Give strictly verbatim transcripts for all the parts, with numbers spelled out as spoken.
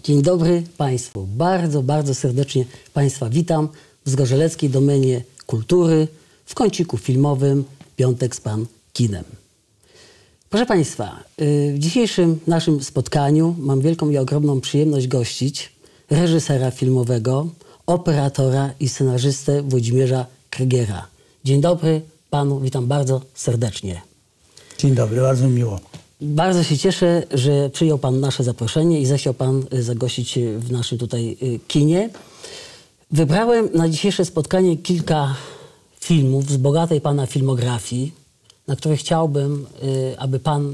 Dzień dobry Państwu. Bardzo, bardzo serdecznie Państwa witam w zgorzeleckiej domenie kultury w kąciku filmowym Piątek z Pan Kinem. Proszę Państwa, w dzisiejszym naszym spotkaniu mam wielką i ogromną przyjemność gościć reżysera filmowego, operatora i scenarzystę Włodzimierza Krygiera. Dzień dobry Panu, witam bardzo serdecznie. Dzień dobry, bardzo miło. Bardzo się cieszę, że przyjął Pan nasze zaproszenie i zechciał Pan zagościć w naszym tutaj kinie. Wybrałem na dzisiejsze spotkanie kilka filmów z bogatej Pana filmografii, na które chciałbym, aby Pan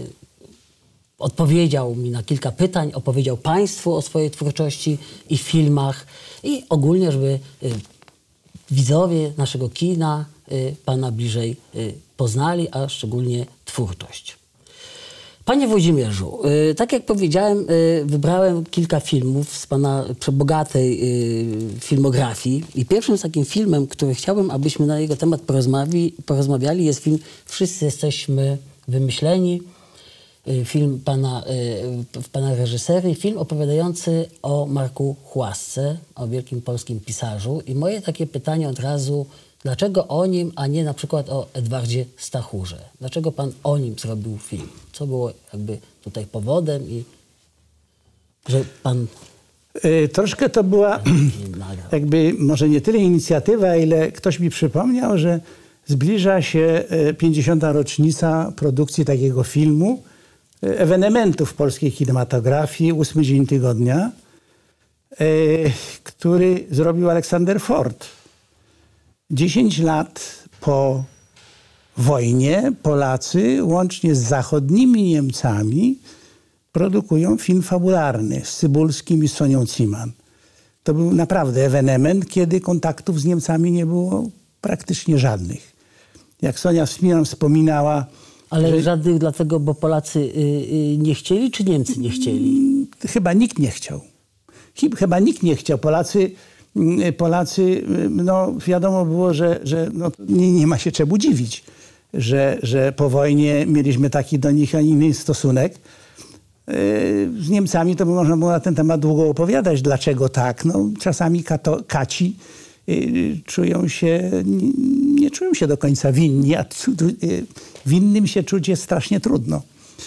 odpowiedział mi na kilka pytań, opowiedział Państwu o swojej twórczości i filmach i ogólnie, żeby widzowie naszego kina Pana bliżej poznali, a szczególnie twórczość. Panie Włodzimierzu, tak jak powiedziałem, wybrałem kilka filmów z Pana przebogatej filmografii i pierwszym takim filmem, który chciałbym, abyśmy na jego temat porozmawiali, porozmawiali jest film Wszyscy jesteśmy wymyśleni. Film pana, pana reżyserii, film opowiadający o Marku Chłasce, o wielkim polskim pisarzu. I moje takie pytanie od razu, dlaczego o nim, a nie na przykład o Edwardzie Stachurze? Dlaczego pan o nim zrobił film? Co było jakby tutaj powodem i że pan... Yy, troszkę to była jakby może nie tyle inicjatywa, ile ktoś mi przypomniał, że zbliża się pięćdziesiąta rocznica produkcji takiego filmu, ewenementu w polskiej kinematografii, ósmy dzień tygodnia, yy, który zrobił Aleksander Ford. Dziesięć lat po wojnie Polacy, łącznie z zachodnimi Niemcami, produkują film fabularny z Cybulskim i Sonią Ciman. To był naprawdę ewenement, kiedy kontaktów z Niemcami nie było praktycznie żadnych. Jak Sonia Ciman wspominała... Ale że... żadnych dlatego, bo Polacy y, y, nie chcieli, czy Niemcy nie chcieli? Chyba nikt nie chciał. Chyba nikt nie chciał. Polacy... Polacy, no wiadomo było, że, że no, nie, nie ma się czemu dziwić, że, że po wojnie mieliśmy taki do nich, a inny stosunek. Z Niemcami to by można było na ten temat długo opowiadać, dlaczego tak. No, czasami kato, kaci czują się, nie, nie czują się do końca winni, a winnym się czuć jest strasznie trudno.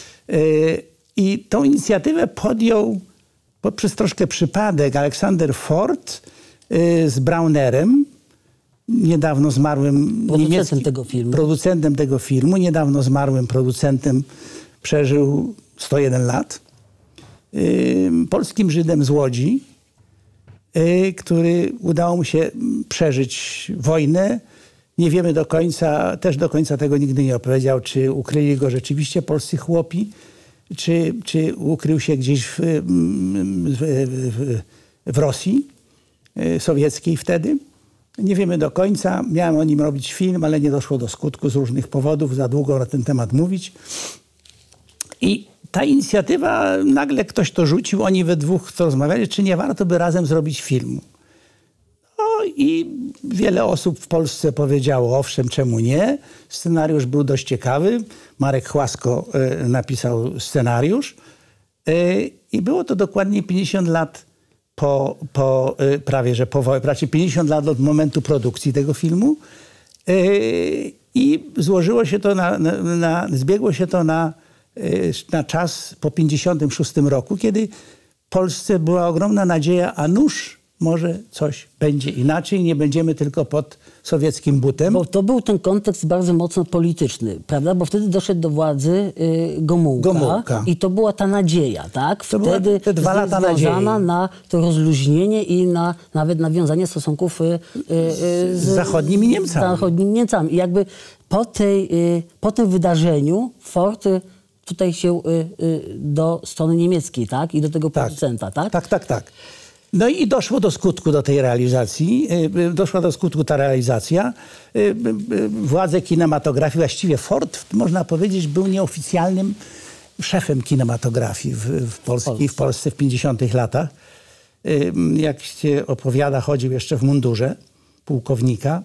I tą inicjatywę podjął poprzez troszkę przypadek Aleksander Ford z Braunerem, niedawno zmarłym producentem tego filmu. Producentem tego filmu, niedawno zmarłym producentem, przeżył sto jeden lat. Polskim Żydem z Łodzi, który udało mu się przeżyć wojnę. Nie wiemy do końca, też do końca tego nigdy nie opowiedział, czy ukryli go rzeczywiście polscy chłopi, czy, czy ukrył się gdzieś w, w, w, w Rosji sowieckiej wtedy. Nie wiemy do końca. Miałem o nim robić film, ale nie doszło do skutku z różnych powodów. Za długo na ten temat mówić. I ta inicjatywa, nagle ktoś to rzucił, oni we dwóch to rozmawiali, czy nie warto by razem zrobić filmu. No i wiele osób w Polsce powiedziało, owszem, czemu nie. Scenariusz był dość ciekawy. Marek Chłasko y, napisał scenariusz. Y, I było to dokładnie pięćdziesiąt lat po, po y, prawie, że po prawie pięćdziesiąt lat od momentu produkcji tego filmu. Y, I złożyło się to na, na, na zbiegło się to na, y, na czas po pięćdziesiątym szóstym roku, kiedy w Polsce była ogromna nadzieja, a nuż może coś będzie inaczej, nie będziemy tylko pod sowieckim butem. Bo to był ten kontekst bardzo mocno polityczny, prawda? Bo wtedy doszedł do władzy y, Gomułka, Gomułka i to była ta nadzieja, tak? To wtedy te dwa lata związana na to rozluźnienie i na nawet nawiązanie stosunków y, y, z, z zachodnimi Niemcami. Z zachodnimi Niemcami. I jakby po, tej, y, po tym wydarzeniu Ford y, tutaj się y, y, do strony niemieckiej, tak? I do tego producenta, tak? Tak, tak, tak. No i doszło do skutku do tej realizacji, doszła do skutku ta realizacja. Władze kinematografii, właściwie Ford, można powiedzieć, był nieoficjalnym szefem kinematografii w, w, Polski, w Polsce w pięćdziesiątych latach. Jak się opowiada, chodził jeszcze w mundurze pułkownika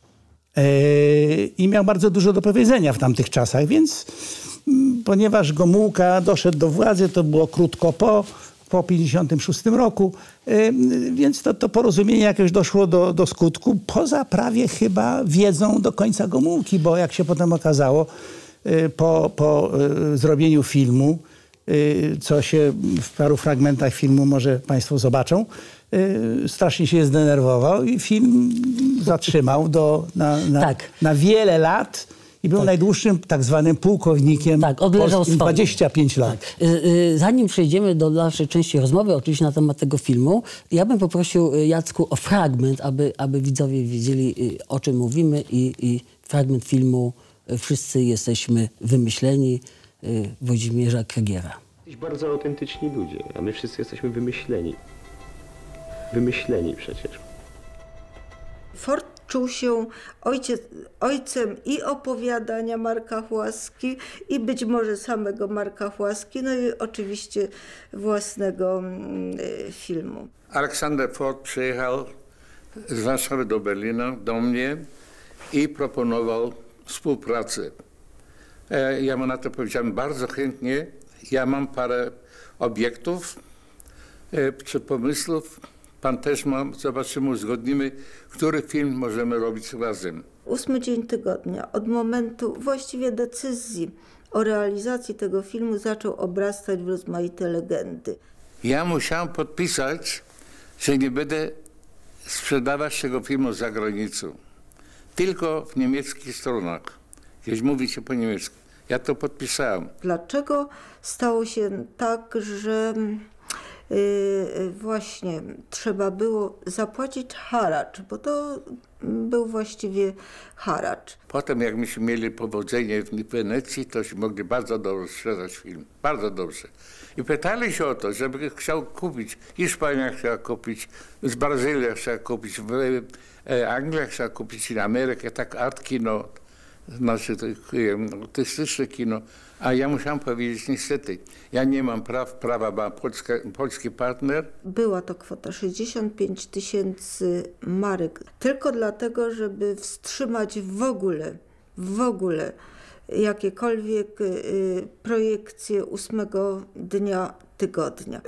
i miał bardzo dużo do powiedzenia w tamtych czasach, więc ponieważ Gomułka doszedł do władzy, to było krótko po, po pięćdziesiątym szóstym roku, więc to, to porozumienie jakoś doszło do, do skutku, poza prawie chyba wiedzą do końca Gomułki, bo jak się potem okazało, po, po zrobieniu filmu, co się w paru fragmentach filmu może państwo zobaczą, strasznie się zdenerwował i film zatrzymał do, na, na, tak. na wiele lat i był tak. najdłuższym tak zwanym pułkownikiem tak, odleżał polskim, dwadzieścia pięć lat. Tak. Zanim przejdziemy do dalszej części rozmowy, oczywiście na temat tego filmu, ja bym poprosił Jacku o fragment, aby, aby widzowie wiedzieli, o czym mówimy i, i fragment filmu Wszyscy jesteśmy wymyśleni Włodzimierza Krygiera. Jesteś bardzo autentyczni ludzie, a my wszyscy jesteśmy wymyśleni. Wymyśleni przecież. Ford czuł się ojciec, ojcem i opowiadania Marka Chłaski, i być może samego Marka Chłaski, no i oczywiście własnego y, filmu. Aleksander Ford przyjechał z Warszawy do Berlina, do mnie i proponował współpracę. Ja mu na to powiedziałem bardzo chętnie. Ja mam parę obiektów czy pomysłów. Pan też ma, zobaczymy, uzgodnimy, który film możemy robić razem. Ósmy dzień tygodnia, od momentu właściwie decyzji o realizacji tego filmu zaczął obrastać w rozmaite legendy. Ja musiałem podpisać, że nie będę sprzedawać tego filmu za granicą. Tylko w niemieckich stronach. Jeśli mówi się po niemiecku. Ja to podpisałem. Dlaczego stało się tak, że yy, właśnie trzeba było zapłacić haracz, bo to był właściwie haracz. Potem jak myśmy mieli powodzenie w Wenecji, to się mogli bardzo dobrze sprzedać film. Bardzo dobrze. I pytali się o to, żeby chciał kupić. Hiszpania chciała kupić, z Brazylii chciała kupić, w Anglii chciała kupić, w Amerykę, tak art kino, znaczy artystyczne kino. A ja musiałem powiedzieć, niestety, ja nie mam praw, prawa ma polska, polski partner. Była to kwota sześćdziesiąt pięć tysięcy marek, tylko dlatego, żeby wstrzymać w ogóle, w ogóle jakiekolwiek y, projekcje ósmego dnia tygodnia.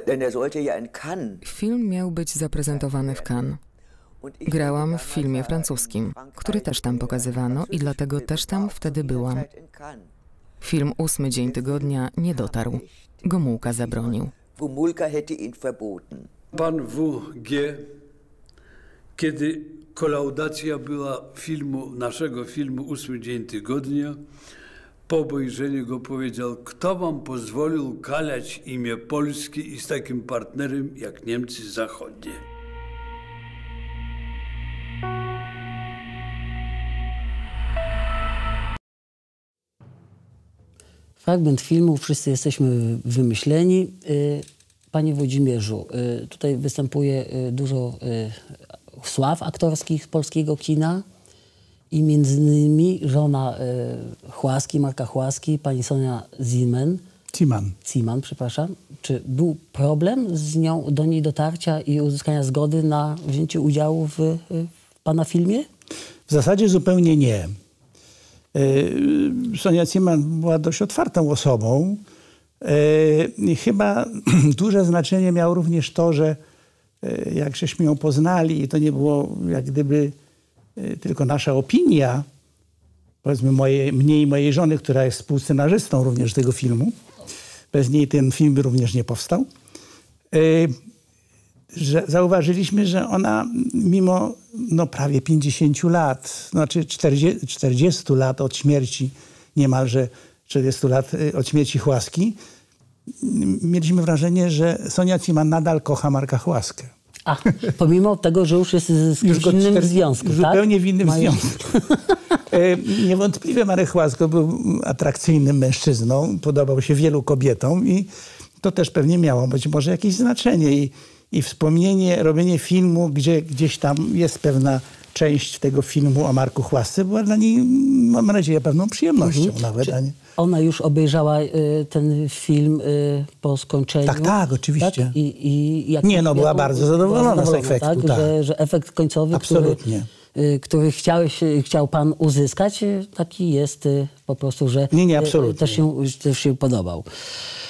Film miał być zaprezentowany w Cannes. Grałam w filmie francuskim, który też tam pokazywano i dlatego też tam wtedy byłam. Film Ósmy dzień tygodnia nie dotarł. Gomułka zabronił. Pan W G, kiedy kolaudacja była filmu, naszego filmu Ósmy dzień tygodnia, po obejrzeniu go powiedział, kto wam pozwolił kalać imię Polski i z takim partnerem jak Niemcy Zachodnie. Fragment filmu Wszyscy jesteśmy wymyśleni. Panie Włodzimierzu, tutaj występuje dużo sław aktorskich z polskiego kina i między innymi żona Chłaski, Marka Chłaski, pani Sonia Ziman. Ziman. Ziman, przepraszam. Czy był problem z nią, do niej dotarcia i uzyskania zgody na wzięcie udziału w, w pana filmie? W zasadzie zupełnie nie. Sonia Ziman była dość otwartą osobą. I chyba duże znaczenie miało również to, że jak żeśmy ją poznali, i to nie było jak gdyby tylko nasza opinia, powiedzmy moje, mnie i mojej żony, która jest współscenarzystą również tego filmu. Bez niej ten film by również nie powstał. Że zauważyliśmy, że ona mimo no, prawie pięćdziesięciu lat, znaczy czterdziestu lat od śmierci, niemalże czterdziestu lat od śmierci Chłaski, mieliśmy wrażenie, że Sonia Ziman nadal kocha Marka Chłaskę. A, pomimo tego, że już jest z kimś innym cztery, związku, tak? Zupełnie w innym Mają... związku. Niewątpliwie Marek Chłasko był atrakcyjnym mężczyzną, podobał się wielu kobietom i to też pewnie miało być może jakieś znaczenie. I, i wspomnienie, robienie filmu, gdzie gdzieś tam jest pewna część tego filmu o Marku Chłasce, była dla niej, mam nadzieję, pewną przyjemnością mhm. nawet. Czy ona już obejrzała y, ten film y, po skończeniu? Tak, tak, oczywiście. Tak? I, i jak, Nie, no była jaką, bardzo zadowolona, była zadowolona z efektu. Tak? Tak. Że, że efekt końcowy, absolutnie. który, y, który chciałeś, chciał pan uzyskać, taki jest y, po prostu, że nie, nie, absolutnie. Y, też, się, też się podobał.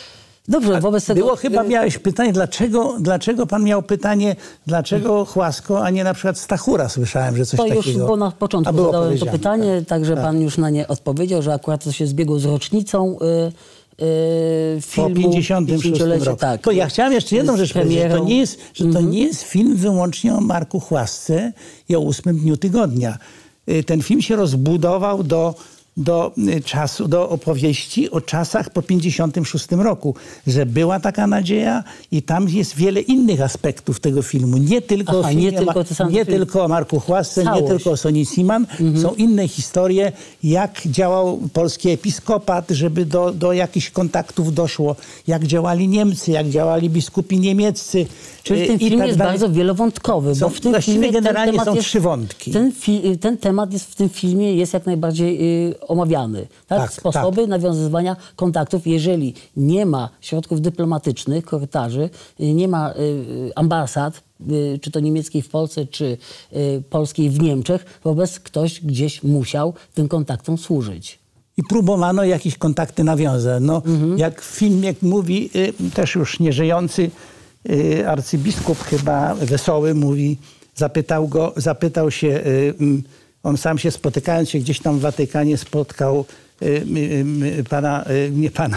Dobrze, wobec tego... Było chyba, miałeś pytanie, dlaczego, dlaczego pan miał pytanie, dlaczego Chłasko, a nie na przykład Stachura? Słyszałem, że coś to takiego... To już było na początku, było zadałem to pytanie, tak, także tak. pan już na nie odpowiedział, że akurat to się zbiegło z rocznicą y, y, filmu. Po pięćdziesiątym szóstym roku. Tak. To ja chciałem jeszcze jedną rzecz powiedzieć, że to nie jest, że to Mhm. nie jest film wyłącznie o Marku Chłasce i o ósmym dniu tygodnia. Y, Ten film się rozbudował do... do czasu, do opowieści o czasach po pięćdziesiątym szóstym roku, że była taka nadzieja i tam jest wiele innych aspektów tego filmu. Nie tylko, Aha, o, filmie, nie tylko, to nie tylko o Marku Chłasce, Całość. nie tylko o Soni Siman. Mhm. Są inne historie, jak działał polski episkopat, żeby do, do jakichś kontaktów doszło, jak działali Niemcy, jak działali biskupi niemieccy. Czyli ten film tak jest dalej. bardzo wielowątkowy, Są, bo w tym właściwie filmie generalnie ten temat są jest, trzy wątki. Ten, fi, ten temat jest w tym filmie jest jak najbardziej y, omawiany. Tak? Tak, Sposoby tak. nawiązywania kontaktów, jeżeli nie ma środków dyplomatycznych, korytarzy, y, nie ma y, ambasad, y, czy to niemieckiej w Polsce, czy y, polskiej w Niemczech, wobec ktoś gdzieś musiał tym kontaktom służyć. I próbowano jakieś kontakty nawiązać. No, mhm. Jak w filmie mówi y, też już nieżyjący y, arcybiskup chyba Wesoły mówi, zapytał go, zapytał się, y, y, on sam się spotykając się gdzieś tam w Watykanie spotkał y, y, y, pana, y, nie pana,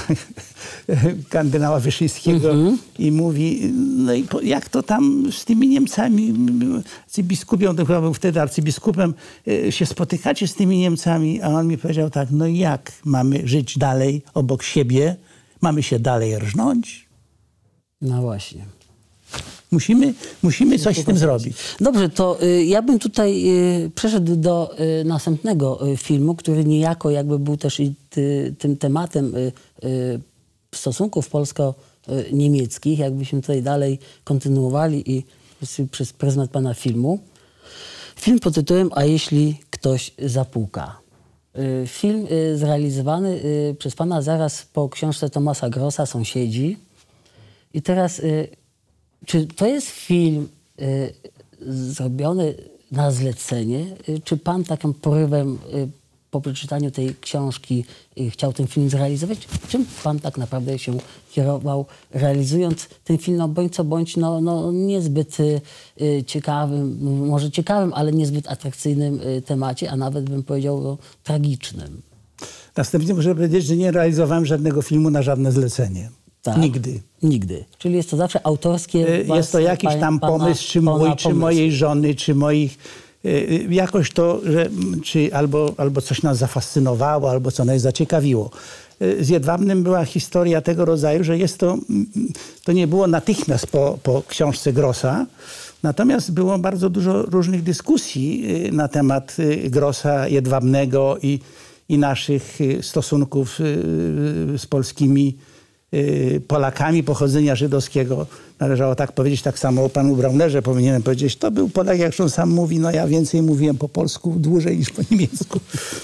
kardynała Wyszyńskiego mhm. i mówi, no i po, jak to tam z tymi Niemcami, arcybiskupią, to chyba był wtedy arcybiskupem, y, się spotykacie z tymi Niemcami? A on mi powiedział tak, no jak mamy żyć dalej obok siebie? Mamy się dalej rżnąć? No właśnie. Musimy, musimy coś z tym zrobić. Dobrze, to y, ja bym tutaj y, przeszedł do y, następnego y, filmu, który niejako jakby był też i ty, tym tematem y, y, stosunków polsko-niemieckich, jakbyśmy tutaj dalej kontynuowali i przez pryzmat pana filmu. Film pod tytułem A jeśli ktoś zapuka. Y, film y, zrealizowany y, przez pana zaraz po książce Thomasa Grossa Sąsiedzi. I teraz... Y, Czy to jest film y, zrobiony na zlecenie? Y, czy pan takim porywem y, po przeczytaniu tej książki y, chciał ten film zrealizować? Czym pan tak naprawdę się kierował, realizując ten film, no bądź co bądź, no, no niezbyt y, ciekawym, może ciekawym, ale niezbyt atrakcyjnym y, temacie, a nawet bym powiedział no, tragicznym. Następnie muszę powiedzieć, że nie realizowałem żadnego filmu na żadne zlecenie. Tak? Nigdy. Nigdy. Czyli jest to zawsze autorskie... Jest to jakiś tam pana, pomysł, czy mój, czy pomysł. mojej żony, czy moich... Yy, jakoś to, że, czy albo, albo coś nas zafascynowało, albo co nas zaciekawiło. Yy, z Jedwabnym była historia tego rodzaju, że jest to... To nie było natychmiast po, po książce Grossa, natomiast było bardzo dużo różnych dyskusji yy, na temat yy, Grossa, Jedwabnego i, i naszych yy, stosunków yy, z polskimi Polakami pochodzenia żydowskiego. Należało tak powiedzieć, tak samo o panu Braunerze powinienem powiedzieć. To był Polak, jak on sam mówi, no ja więcej mówiłem po polsku dłużej niż po niemiecku.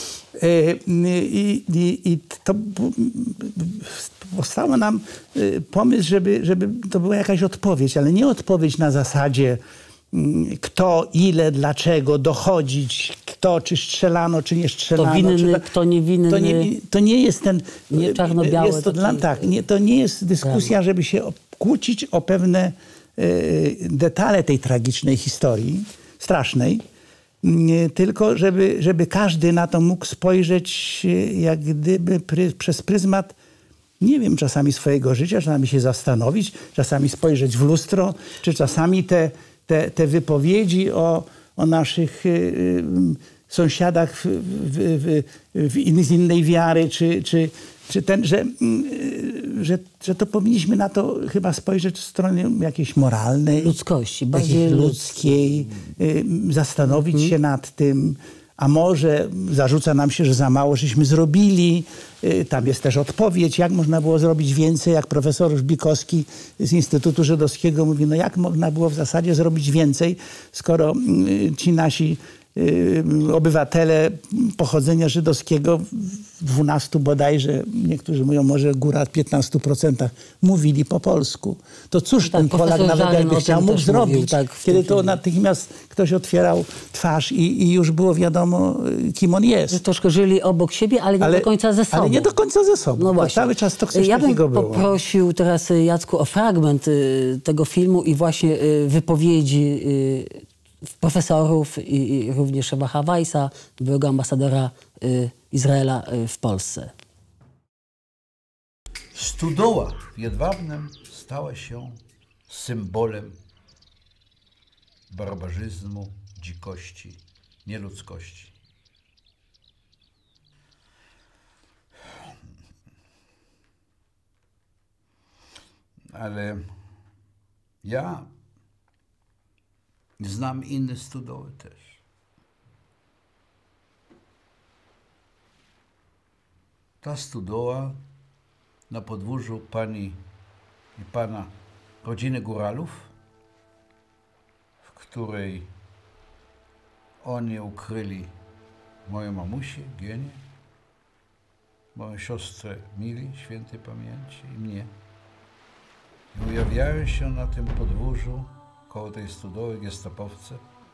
I, i, i to powstał nam pomysł, żeby, żeby to była jakaś odpowiedź, ale nie odpowiedź na zasadzie kto, ile, dlaczego, dochodzić, kto, czy strzelano, czy nie strzelano. Kto winny, to, kto niewinny. To nie, to nie jest ten... Nie czarno-białe. Jest to, dla, tak, nie, to nie jest dyskusja, żeby się kłócić o pewne y, detale tej tragicznej historii, strasznej, y, tylko żeby, żeby każdy na to mógł spojrzeć y, jak gdyby pry, przez pryzmat, nie wiem, czasami swojego życia, czasami się zastanowić, czasami spojrzeć w lustro, czy czasami te Te, te wypowiedzi o, o naszych y, y, sąsiadach w, w, w, w in, z innej wiary, czy, czy, czy ten, że, y, że, że to powinniśmy na to chyba spojrzeć z strony jakiejś moralnej. Ludzkości, bardziej ludzkiej. Y, zastanowić hmm. się nad tym. A może zarzuca nam się, że za mało żeśmy zrobili. Tam jest też odpowiedź, jak można było zrobić więcej, jak profesor Żbikowski z Instytutu Żydowskiego mówi, no jak można było w zasadzie zrobić więcej, skoro ci nasi obywatele pochodzenia żydowskiego w dwunastu bodajże, niektórzy mówią może góra piętnastu procentach, mówili po polsku. To cóż tak, ten Polak nawet jakby chciał, mógł zrobić, mówił, tak, kiedy to filmie. natychmiast ktoś otwierał twarz i, i już było wiadomo, kim on jest. Że troszkę żyli obok siebie, ale nie ale, do końca ze sobą. Ale nie do końca ze sobą. No właśnie. Cały czas to coś ja takiego było. Ja bym poprosił teraz, Jacku, o fragment y, tego filmu i właśnie y, wypowiedzi y, profesorów i, i również Szewacha Weissa, byłego ambasadora y, Izraela y, w Polsce. Stodoła w Jedwabnem stała się symbolem barbarzyzmu, dzikości, nieludzkości. Ale ja znam inne stodoły też. Ta stodoła na podwórzu pani i pana rodziny Góralów, w której oni ukryli moją mamusię, Gienię, moją siostrę Mili, świętej pamięci, i mnie. I ujawiają się na tym podwórzu koło tej stodoły gestapowcy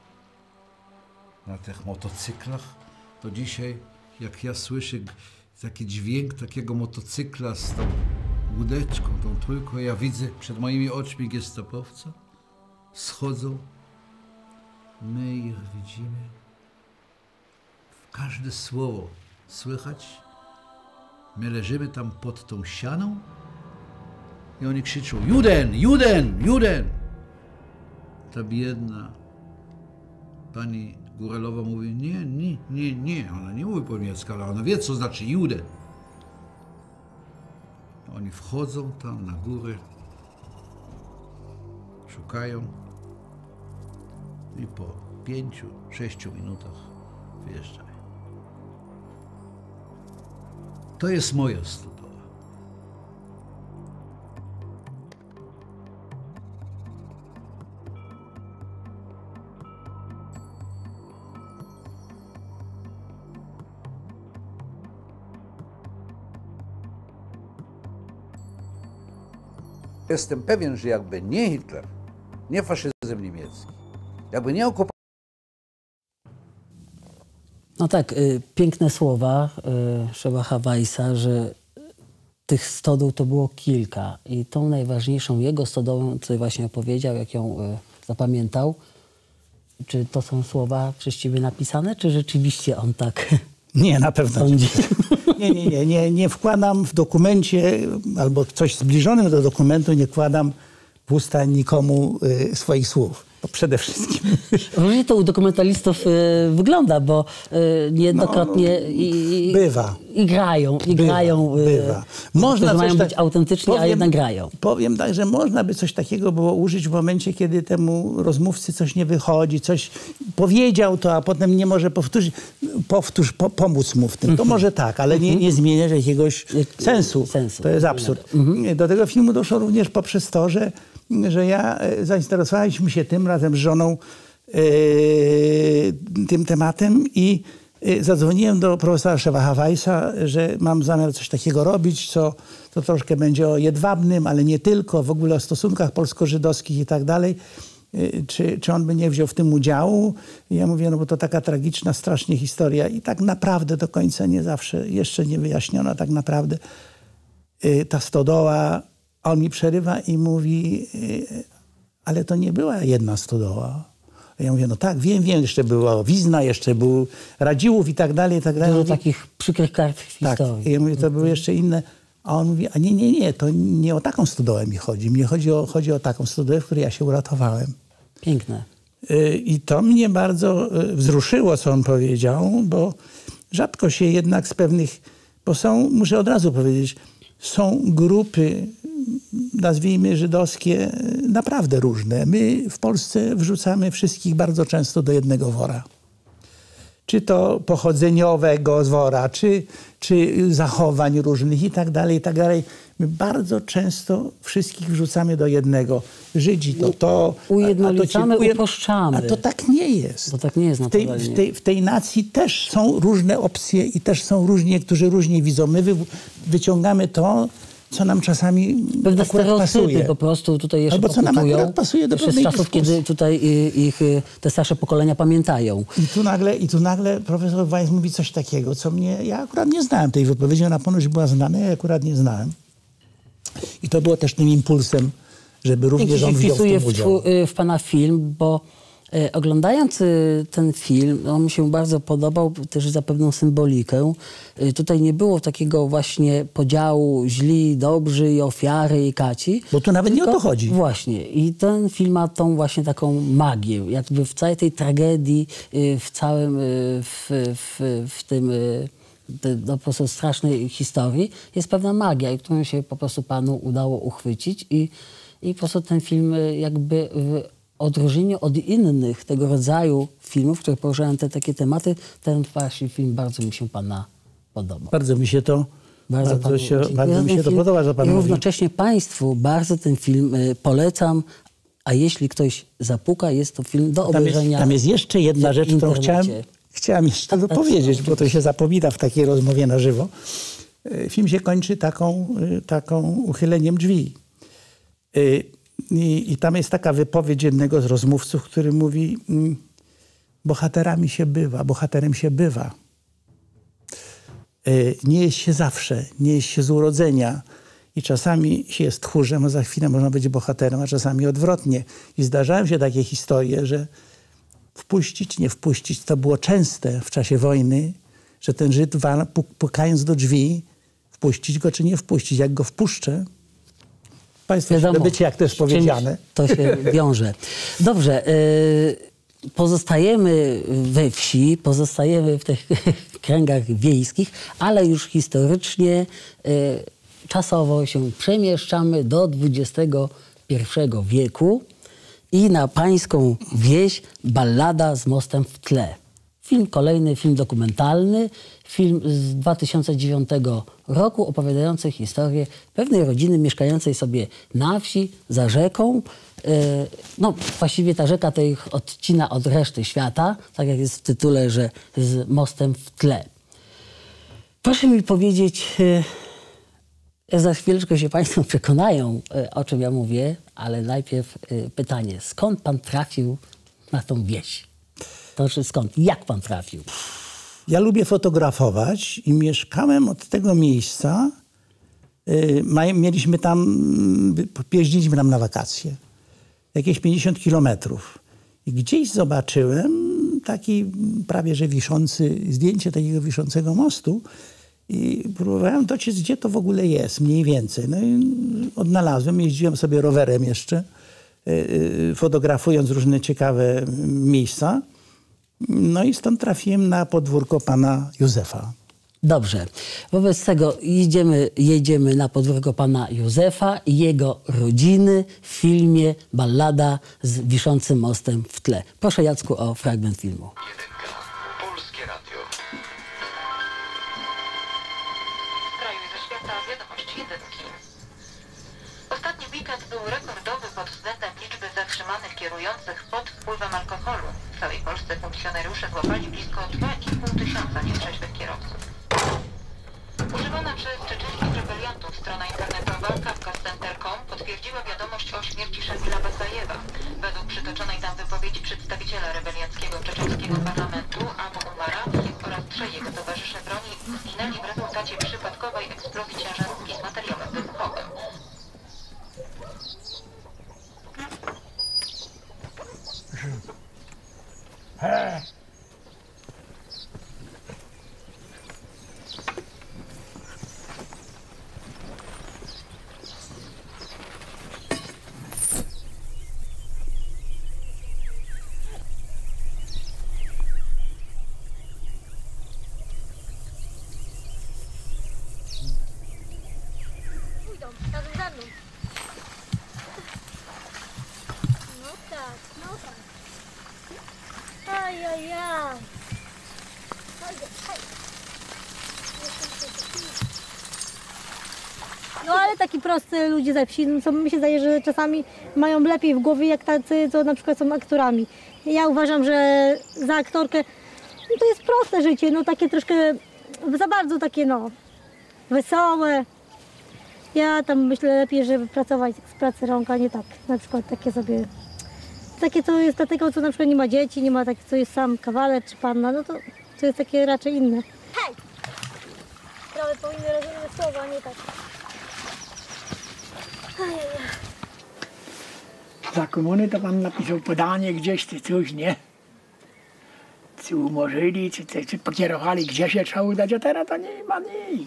na tych motocyklach. To dzisiaj, jak ja słyszę taki dźwięk takiego motocykla z tą łódeczką, tą trójką, ja widzę przed moimi oczami gestapowca, schodzą, my ich widzimy, każde słowo słychać, my leżymy tam pod tą ścianą i oni krzyczą: Juden, Juden, Juden! Ta biedna pani Góralowa mówi: nie, nie, nie, nie, ona nie mówi po niemiecku, ale ona wie, co znaczy Juden. Oni wchodzą tam na górę, szukają i po pięciu, sześciu minutach wyjeżdżają. To jest moja stodoła. Jestem pewien, że jakby nie Hitler, nie faszyzm niemiecki, jakby nie okupacja. No tak, y, piękne słowa y, Szewacha Weissa, że tych stodół to było kilka i tą najważniejszą jego stodołą, co właśnie opowiedział, jak ją y, zapamiętał, czy to są słowa przez ciebie napisane, czy rzeczywiście on tak Nie, na pewno sądzi? nie. Nie, nie, nie, nie wkładam w dokumencie, albo coś zbliżonym do dokumentu, nie wkładam w usta nikomu y, swoich słów. To przede wszystkim. Różnie to u dokumentalistów y, wygląda, bo y, niejednokrotnie No, i, i, bywa. i grają, i Bywa, grają. Y, bywa. Można którzy coś mają tak- być autentyczni, a powiem- jednak grają. Powiem tak, że można by coś takiego było użyć w momencie, kiedy temu rozmówcy coś nie wychodzi, coś powiedział to, a potem nie może powtórzyć. Powtórz, po, pomóc mu w tym. To może tak, ale nie, nie zmieniać jakiegoś sensu. sensu. To jest absurd. Do tego filmu doszło również poprzez to, że, że ja e, zainteresowaliśmy się tym razem z żoną e, tym tematem i e, zadzwoniłem do profesora Szewacha Weissa, że mam zamiar coś takiego robić, co to troszkę będzie o Jedwabnym, ale nie tylko, w ogóle o stosunkach polsko-żydowskich i tak dalej. E, Czy, czy on by nie wziął w tym udziału? I ja mówię, no bo to taka tragiczna strasznie historia i tak naprawdę do końca nie zawsze, jeszcze nie wyjaśniona tak naprawdę. E, Ta stodoła, on mi przerywa i mówi, e, ale to nie była jedna stodoła. A ja mówię, no tak, wiem, wiem, jeszcze była Wizna, jeszcze był Radziłów i tak dalej, i tak dalej. Dużo Mówi, takich przykrych kart w tak. historii. I ja mówię, to były jeszcze inne. A on mówi, a nie, nie, nie, to nie o taką stodołę mi chodzi. Mnie chodzi o, chodzi o taką stodołę, w której ja się uratowałem. Piękne. Y, I to mnie bardzo y, wzruszyło, co on powiedział, bo rzadko się jednak z pewnych, bo są, muszę od razu powiedzieć, są grupy, nazwijmy żydowskie, y, naprawdę różne. My w Polsce wrzucamy wszystkich bardzo często do jednego wora. Czy to pochodzeniowego z wora, czy, czy zachowań różnych i tak dalej, i tak dalej. My bardzo często wszystkich wrzucamy do jednego. Żydzi to to... Ujednolicamy, a to ci, uproszczamy. A to tak nie jest. To tak nie jest w tej, w, tej, w tej nacji też są różne opcje i też są różni, którzy różnie widzą. My wy, wyciągamy to, co nam czasami pewne akurat stereotypy pasuje. po prostu tutaj jeszcze Albo co nam pokutują. akurat pasuje do jeszcze z pewnej czasów, dyskusji. kiedy tutaj ich te starsze pokolenia pamiętają. I tu nagle, i tu nagle profesor Weiss mówi coś takiego, co mnie... Ja akurat nie znałem tej wypowiedzi, ona ponoć była znana, ja akurat nie znałem. I to było też tym impulsem, żeby również on wziął w tym udział. W, w pana film, bo e, oglądając e, ten film, on mi się bardzo podobał też za pewną symbolikę. E, tutaj nie było takiego właśnie podziału źli, dobrzy i ofiary i kaci. Bo tu nawet nie o to chodzi. Właśnie. I ten film ma tą właśnie taką magię. Jakby w całej tej tragedii, e, w całym, e, w, w, w tym... E, Te, no, po prostu strasznej historii, jest pewna magia, którą się po prostu panu udało uchwycić i, i po prostu ten film jakby w odróżnieniu od innych tego rodzaju filmów, które poruszają te takie tematy, ten właśnie film bardzo mi się pana podoba. Bardzo mi się to, bardzo bardzo panu, się, bardzo mi się to film, podoba, że pan I mówi. równocześnie państwu bardzo ten film y, polecam, a jeśli ktoś zapuka, jest to film do obejrzenia. Tam jest, tam jest jeszcze jedna rzecz, którą chciałem, chciałem jeszcze dopowiedzieć, bo to się zapomina w takiej rozmowie na żywo. Film się kończy taką, taką uchyleniem drzwi. I, I tam jest taka wypowiedź jednego z rozmówców, który mówi: bohaterami się bywa, bohaterem się bywa. Nie jest się zawsze, nie jest się z urodzenia. I czasami się jest tchórzem, a za chwilę można być bohaterem, a czasami odwrotnie. I zdarzają się takie historie, że wpuścić, nie wpuścić, to było częste w czasie wojny, że ten Żyd, pukając do drzwi, wpuścić go czy nie wpuścić. Jak go wpuszczę, państwo się dowiecie, jak to jest powiedziane. To się wiąże. Dobrze, y, pozostajemy we wsi, pozostajemy w tych kręgach wiejskich, ale już historycznie, y, czasowo się przemieszczamy do dwudziestego pierwszego wieku i na pańską wieś Ballada z mostem w tle. Film kolejny, film dokumentalny, film z dwa tysiące dziewiątego roku opowiadający historię pewnej rodziny mieszkającej sobie na wsi, za rzeką. No właściwie ta rzeka to ich odcina od reszty świata, tak jak jest w tytule, że z mostem w tle. Proszę mi powiedzieć, za chwileczkę się państwo przekonają, o czym ja mówię, ale najpierw pytanie, skąd pan trafił na tą wieś? To znaczy skąd? Jak pan trafił? Ja lubię fotografować i mieszkałem od tego miejsca. Mieliśmy tam, jeździliśmy tam na wakacje. Jakieś pięćdziesiąt kilometrów. I gdzieś zobaczyłem taki prawie że wiszący, zdjęcie takiego wiszącego mostu. I próbowałem dociec, gdzie to w ogóle jest, mniej więcej. No i odnalazłem, jeździłem sobie rowerem jeszcze, fotografując różne ciekawe miejsca. No i stąd trafiłem na podwórko pana Józefa. Dobrze. Wobec tego jedziemy, jedziemy na podwórko pana Józefa i jego rodziny w filmie Ballada z wiszącym mostem w tle. Proszę, Jacku, o fragment filmu. Jedynka. Polskie Radio. Z kraju i ze świata wiadomości jedynki. Ostatni weekend był rekordowy pod względem liczby zatrzymanych kierujących pod wpływem alkoholu. W całej Polsce funkcjonariusze złapali blisko dwa i pół tysiąca nietrzeźwych kierowców. Używana przez czeczeńskich rebeliantów strona internetowa kafkas center kropka com potwierdziła wiadomość o śmierci Szamila Basajewa. Według przytoczonej tam wypowiedzi przedstawiciela rebeliackiego czeczeńskiego parlamentu Abu Umara oraz trzej jego towarzysze broni zginęli w rezultacie przypadkowej eksplozji ciężarówki z materiałem wybuchowym. Pójdą, razem za mną. No tak, no tak. Ajajaj. Chodź, chodź. No ale taki prosty ludzie ze wsi, no, co mi się zdaje, że czasami mają lepiej w głowie jak tacy, co na przykład są aktorami. Ja uważam, że za aktorkę no, to jest proste życie, no takie troszkę za bardzo takie no wesołe. Ja tam myślę lepiej, żeby pracować z pracy rąk, a nie tak na przykład takie sobie, takie co jest dlatego, co na przykład nie ma dzieci, nie ma tak, co jest sam kawaler czy panna, no to, to jest takie raczej inne. Hej! Sprawy powinny rozumieć słowa, a nie tak. Za komuny to pan napisał podanie gdzieś, czy coś, nie? Czy umorzyli, czy, czy, czy pokierowali, gdzie się trzeba udać, a teraz to nie ma nic.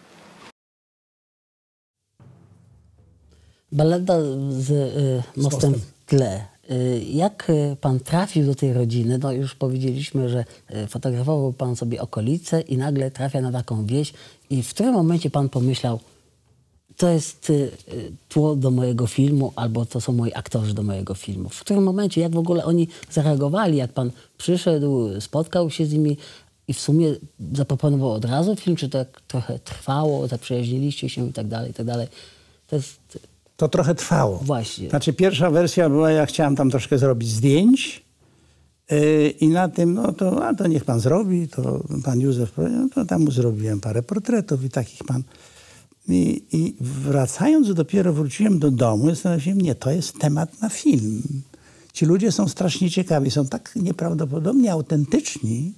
Ballada z y, Mostem w tle. Y, jak y, pan trafił do tej rodziny? No już powiedzieliśmy, że y, fotografował pan sobie okolice i nagle trafia na taką wieś. I w którym momencie pan pomyślał, to jest y, y, tło do mojego filmu, albo to są moi aktorzy do mojego filmu? W którym momencie, jak w ogóle oni zareagowali, jak pan przyszedł, spotkał się z nimi i w sumie zaproponował od razu film, czy to jak trochę trwało, zaprzyjaźniliście się i tak dalej, i tak dalej? To jest... To trochę trwało. Właśnie. Znaczy pierwsza wersja była, ja chciałem tam troszkę zrobić zdjęć yy, i na tym, no to, a to niech pan zrobi, to pan Józef powiedział, no to tam mu zrobiłem parę portretów i takich pan. I, i wracając dopiero wróciłem do domu, zastanawiałem się, nie, to jest temat na film. Ci ludzie są strasznie ciekawi, są tak nieprawdopodobnie autentyczni,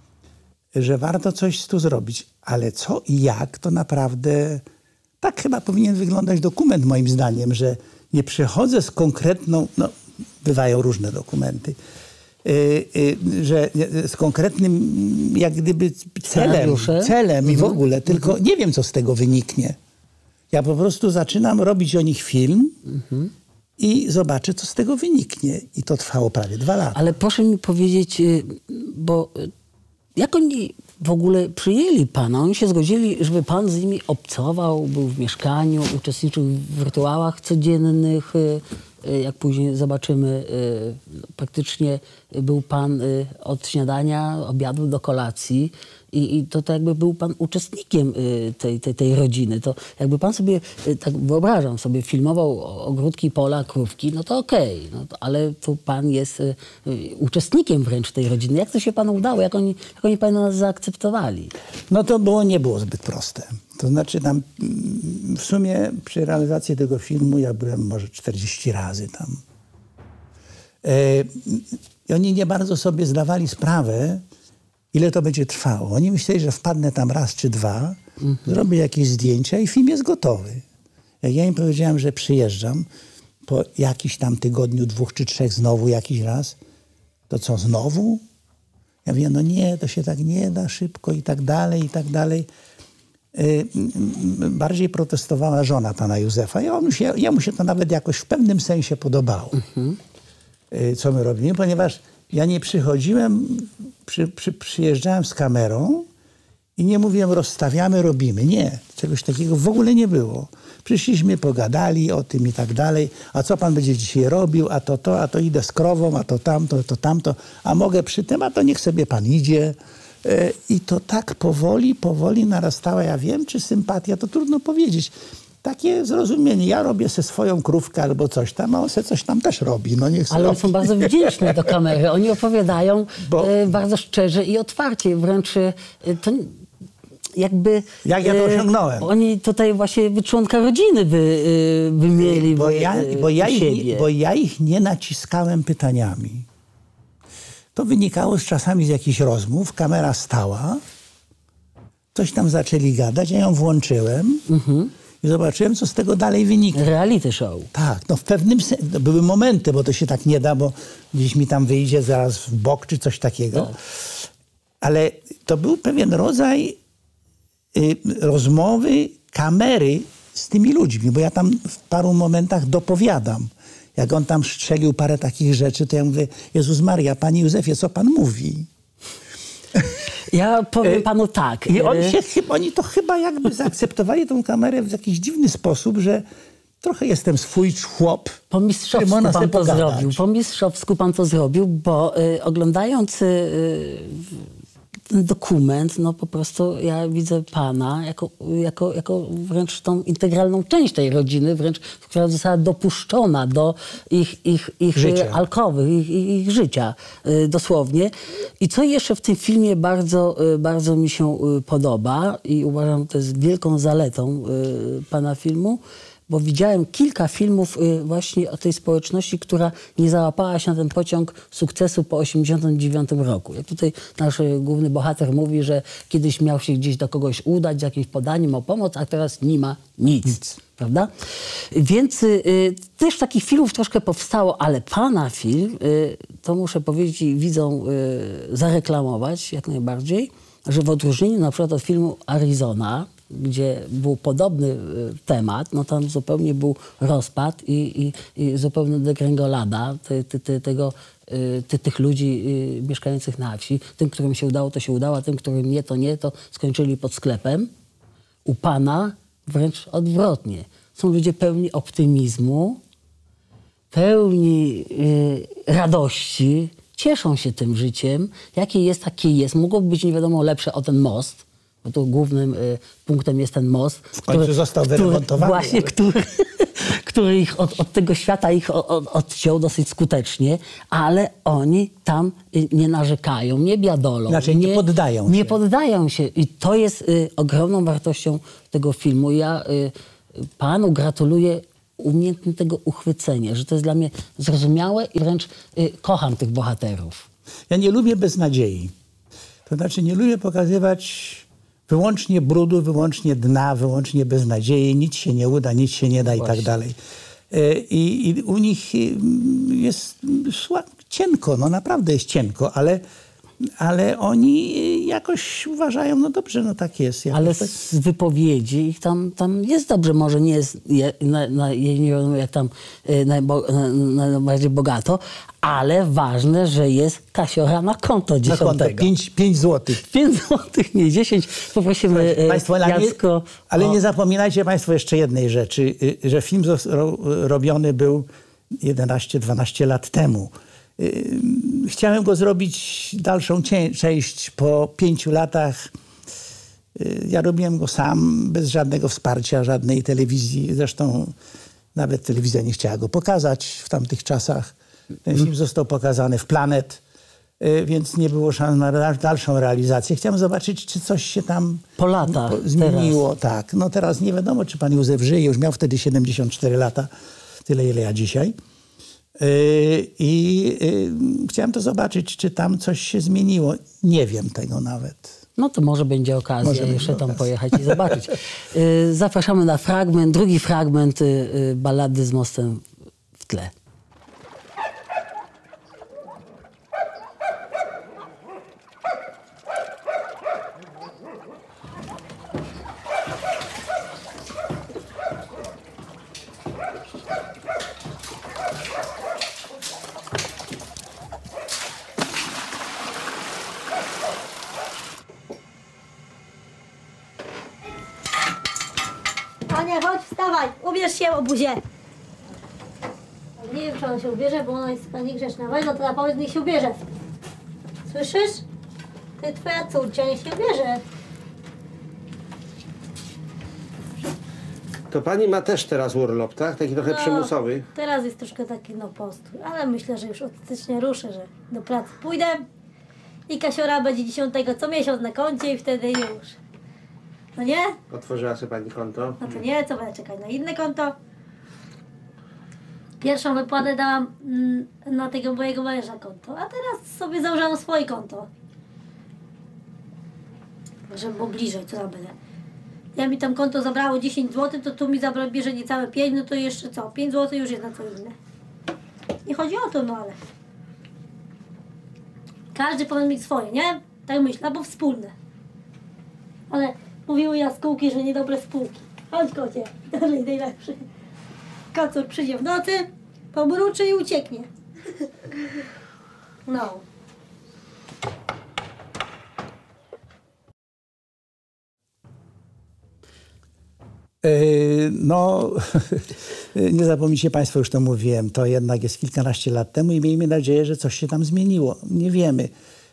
że warto coś tu zrobić. Ale co i jak, to naprawdę... Tak chyba powinien wyglądać dokument, moim zdaniem, że nie przychodzę z konkretną, no bywają różne dokumenty, yy, yy, że z konkretnym jak gdyby celem, celem mhm. i w ogóle, tylko nie wiem, co z tego wyniknie. Ja po prostu zaczynam robić o nich film mhm. i zobaczę, co z tego wyniknie. I to trwało prawie dwa lata. Ale proszę mi powiedzieć, bo jak oni w ogóle przyjęli pana? Oni się zgodzili, żeby pan z nimi obcował, był w mieszkaniu, uczestniczył w rytuałach codziennych. Jak później zobaczymy, praktycznie był pan od śniadania, obiadu do kolacji. I, i to, to jakby był pan uczestnikiem tej, tej, tej rodziny. To jakby pan sobie, tak wyobrażam sobie, filmował ogródki, pola, krówki, no to okej. Okay, no ale tu pan jest uczestnikiem wręcz tej rodziny. Jak to się panu udało? Jak oni, jak oni pana zaakceptowali? No to było, nie było zbyt proste. To znaczy tam w sumie przy realizacji tego filmu ja byłem może czterdzieści razy tam. I oni nie bardzo sobie zdawali sprawę, ile to będzie trwało. Oni myśleli, że wpadnę tam raz czy dwa, mhm. zrobię jakieś zdjęcia i film jest gotowy. Jak ja im powiedziałem, że przyjeżdżam po jakiś tam tygodniu, dwóch czy trzech znowu jakiś raz, to co, znowu? Ja mówię, no nie, to się tak nie da szybko i tak dalej, i tak dalej. Yy, bardziej protestowała żona pana Józefa. Ja, on się, jemu się to nawet jakoś w pewnym sensie podobało, mhm. yy, co my robimy, ponieważ ja nie przychodziłem, przy, przy, przyjeżdżałem z kamerą i nie mówiłem rozstawiamy, robimy. Nie, czegoś takiego w ogóle nie było. Przyszliśmy, pogadali o tym i tak dalej. A co pan będzie dzisiaj robił? A to to, a to idę z krową, a to tamto, to tamto. A mogę przy tym, a to niech sobie pan idzie. I to tak powoli, powoli narastała. Ja wiem, czy sympatia, to trudno powiedzieć. Takie zrozumienie. Ja robię se swoją krówkę albo coś tam, a on se coś tam też robi. No niech Ale oni są bardzo wdzięczni do kamery. Oni opowiadają Bo... e, bardzo szczerze i otwarcie. Wręcz e, to jakby... Jak ja to osiągnąłem? E, oni tutaj właśnie członka rodziny by, e, by mieli bo, by, ja, bo, ja ich, bo ja ich nie naciskałem pytaniami. To wynikało z czasami z jakichś rozmów. Kamera stała. Coś tam zaczęli gadać. Ja ją włączyłem. Mhm. I zobaczyłem, co z tego dalej wynika. Reality show. Tak, no w pewnym sensie. No były momenty, bo to się tak nie da, bo gdzieś mi tam wyjdzie zaraz w bok czy coś takiego. Tak. Ale to był pewien rodzaj y, rozmowy, kamery z tymi ludźmi, bo ja tam w paru momentach dopowiadam. Jak on tam strzelił parę takich rzeczy, to ja mówię, Jezus Maria, Panie Józefie, co Pan mówi? Ja powiem panu tak. I on się, oni to chyba jakby zaakceptowali tą kamerę w jakiś dziwny sposób, że trochę jestem swój chłop. Po mistrzowsku pan to zrobił. Po mistrzowsku pan to zrobił, bo y, oglądając y, ten dokument, no po prostu ja widzę pana jako, jako, jako wręcz tą integralną część tej rodziny, wręcz, która została dopuszczona do ich, ich, ich życia. alkowych, ich, ich, ich życia, dosłownie. I co jeszcze w tym filmie bardzo, bardzo mi się podoba i uważam, to jest wielką zaletą pana filmu, bo widziałem kilka filmów właśnie o tej społeczności, która nie załapała się na ten pociąg sukcesu po osiemdziesiątym dziewiątym roku. Jak tutaj nasz główny bohater mówi, że kiedyś miał się gdzieś do kogoś udać z jakimś podaniem o pomoc, a teraz nie ma nic. nic. Prawda? Więc y, też takich filmów troszkę powstało, ale pana film, y, to muszę powiedzieć i widzom y, zareklamować jak najbardziej, że w odróżnieniu na przykład od filmu Arizona, gdzie był podobny temat, no tam zupełnie był rozpad i, i, i zupełnie degrengolada te, te, te, tego, te, tych ludzi mieszkających na wsi. Tym, którym się udało, to się udało, a tym, którym nie, to nie, to skończyli pod sklepem. U pana wręcz odwrotnie. Są ludzie pełni optymizmu, pełni y, radości, cieszą się tym życiem. Jakie jest, takie jest. Mogłoby być nie wiadomo lepsze o ten most, bo tu głównym y, punktem jest ten most. W końcu który, został wyremontowany. Właśnie, ale... który, który ich od, od tego świata ich od, odciął dosyć skutecznie, ale oni tam y, nie narzekają, nie biadolą. Znaczy nie, nie poddają się. Nie poddają się. I to jest y, ogromną wartością tego filmu. Ja y, panu gratuluję umiejętnego uchwycenia, że to jest dla mnie zrozumiałe i wręcz y, kocham tych bohaterów. Ja nie lubię beznadziei. To znaczy nie lubię pokazywać wyłącznie brudu, wyłącznie dna, wyłącznie beznadziei, nic się nie uda, nic się nie da Właśnie. i tak dalej. I, i u nich jest cienko, no naprawdę jest cienko, ale, ale oni jakoś uważają, no dobrze, no tak jest. Ale tak... z wypowiedzi ich tam, tam jest dobrze, może nie jest je, na, na, nie wiadomo jak tam najbo, na, najbardziej bogato, ale ważne, że jest kasiora na konto dziesiątego. pięć złotych. pięć złotych, nie dziesięć. Poprosimy Państwo, Jacko. Ale o... nie zapominajcie Państwo jeszcze jednej rzeczy, że film robiony był jedenaście dwanaście lat temu. Chciałem go zrobić dalszą część po pięciu latach. Ja robiłem go sam, bez żadnego wsparcia, żadnej telewizji. Zresztą nawet telewizja nie chciała go pokazać w tamtych czasach. Ten film został pokazany w Planet, więc nie było szans na dalszą realizację. Chciałem zobaczyć, czy coś się tam po latach zmieniło. Teraz. Tak. No teraz nie wiadomo, czy pan Józef żyje. Już miał wtedy siedemdziesiąt cztery lata. Tyle, ile ja dzisiaj. I chciałem to zobaczyć, czy tam coś się zmieniło. Nie wiem tego nawet. No to może będzie okazja może jeszcze będzie tam okazja. pojechać i zobaczyć. Zapraszamy na fragment, drugi fragment Ballady z mostem w tle. Ania, chodź, wstawaj, ubierz się, obuzie. Nie wiem, czy ona się ubierze, bo ona jest taka niegrzeczna. Weź, no to na powiedz, niech się ubierze. Słyszysz? Ty, twoja córcia, niech się ubierze. To pani ma też teraz urlop, tak? Taki trochę no, przymusowy. Teraz jest troszkę taki, no, postój. Ale myślę, że już od stycznia ruszę, że do pracy pójdę. I kasiora będzie dziesiątego co miesiąc na koncie i wtedy już. No nie? Otworzyła sobie pani konto? No to nie, co będę czekać na inne konto? Pierwszą wypłatę dałam mm, na tego mojego męża konto, a teraz sobie założyłam swoje konto. Żeby było bliżej, co tam będę. Ja mi tam konto zabrało dziesięć złotych, to tu mi zabrało, bierze niecałe pięć, no to jeszcze co? pięć złotych już jest na co inne. Nie chodzi o to, no ale... Każdy powinien mieć swoje, nie? Tak myślę, albo wspólne. Ale mówiły jaskółki, że niedobre spółki. Chodź, kocie, dalej najlepszy. Kocur przyjdzie w nocy, pomruczy i ucieknie. No. No, nie zapomnijcie Państwo, już to mówiłem, to jednak jest kilkanaście lat temu i miejmy nadzieję, że coś się tam zmieniło. Nie wiemy.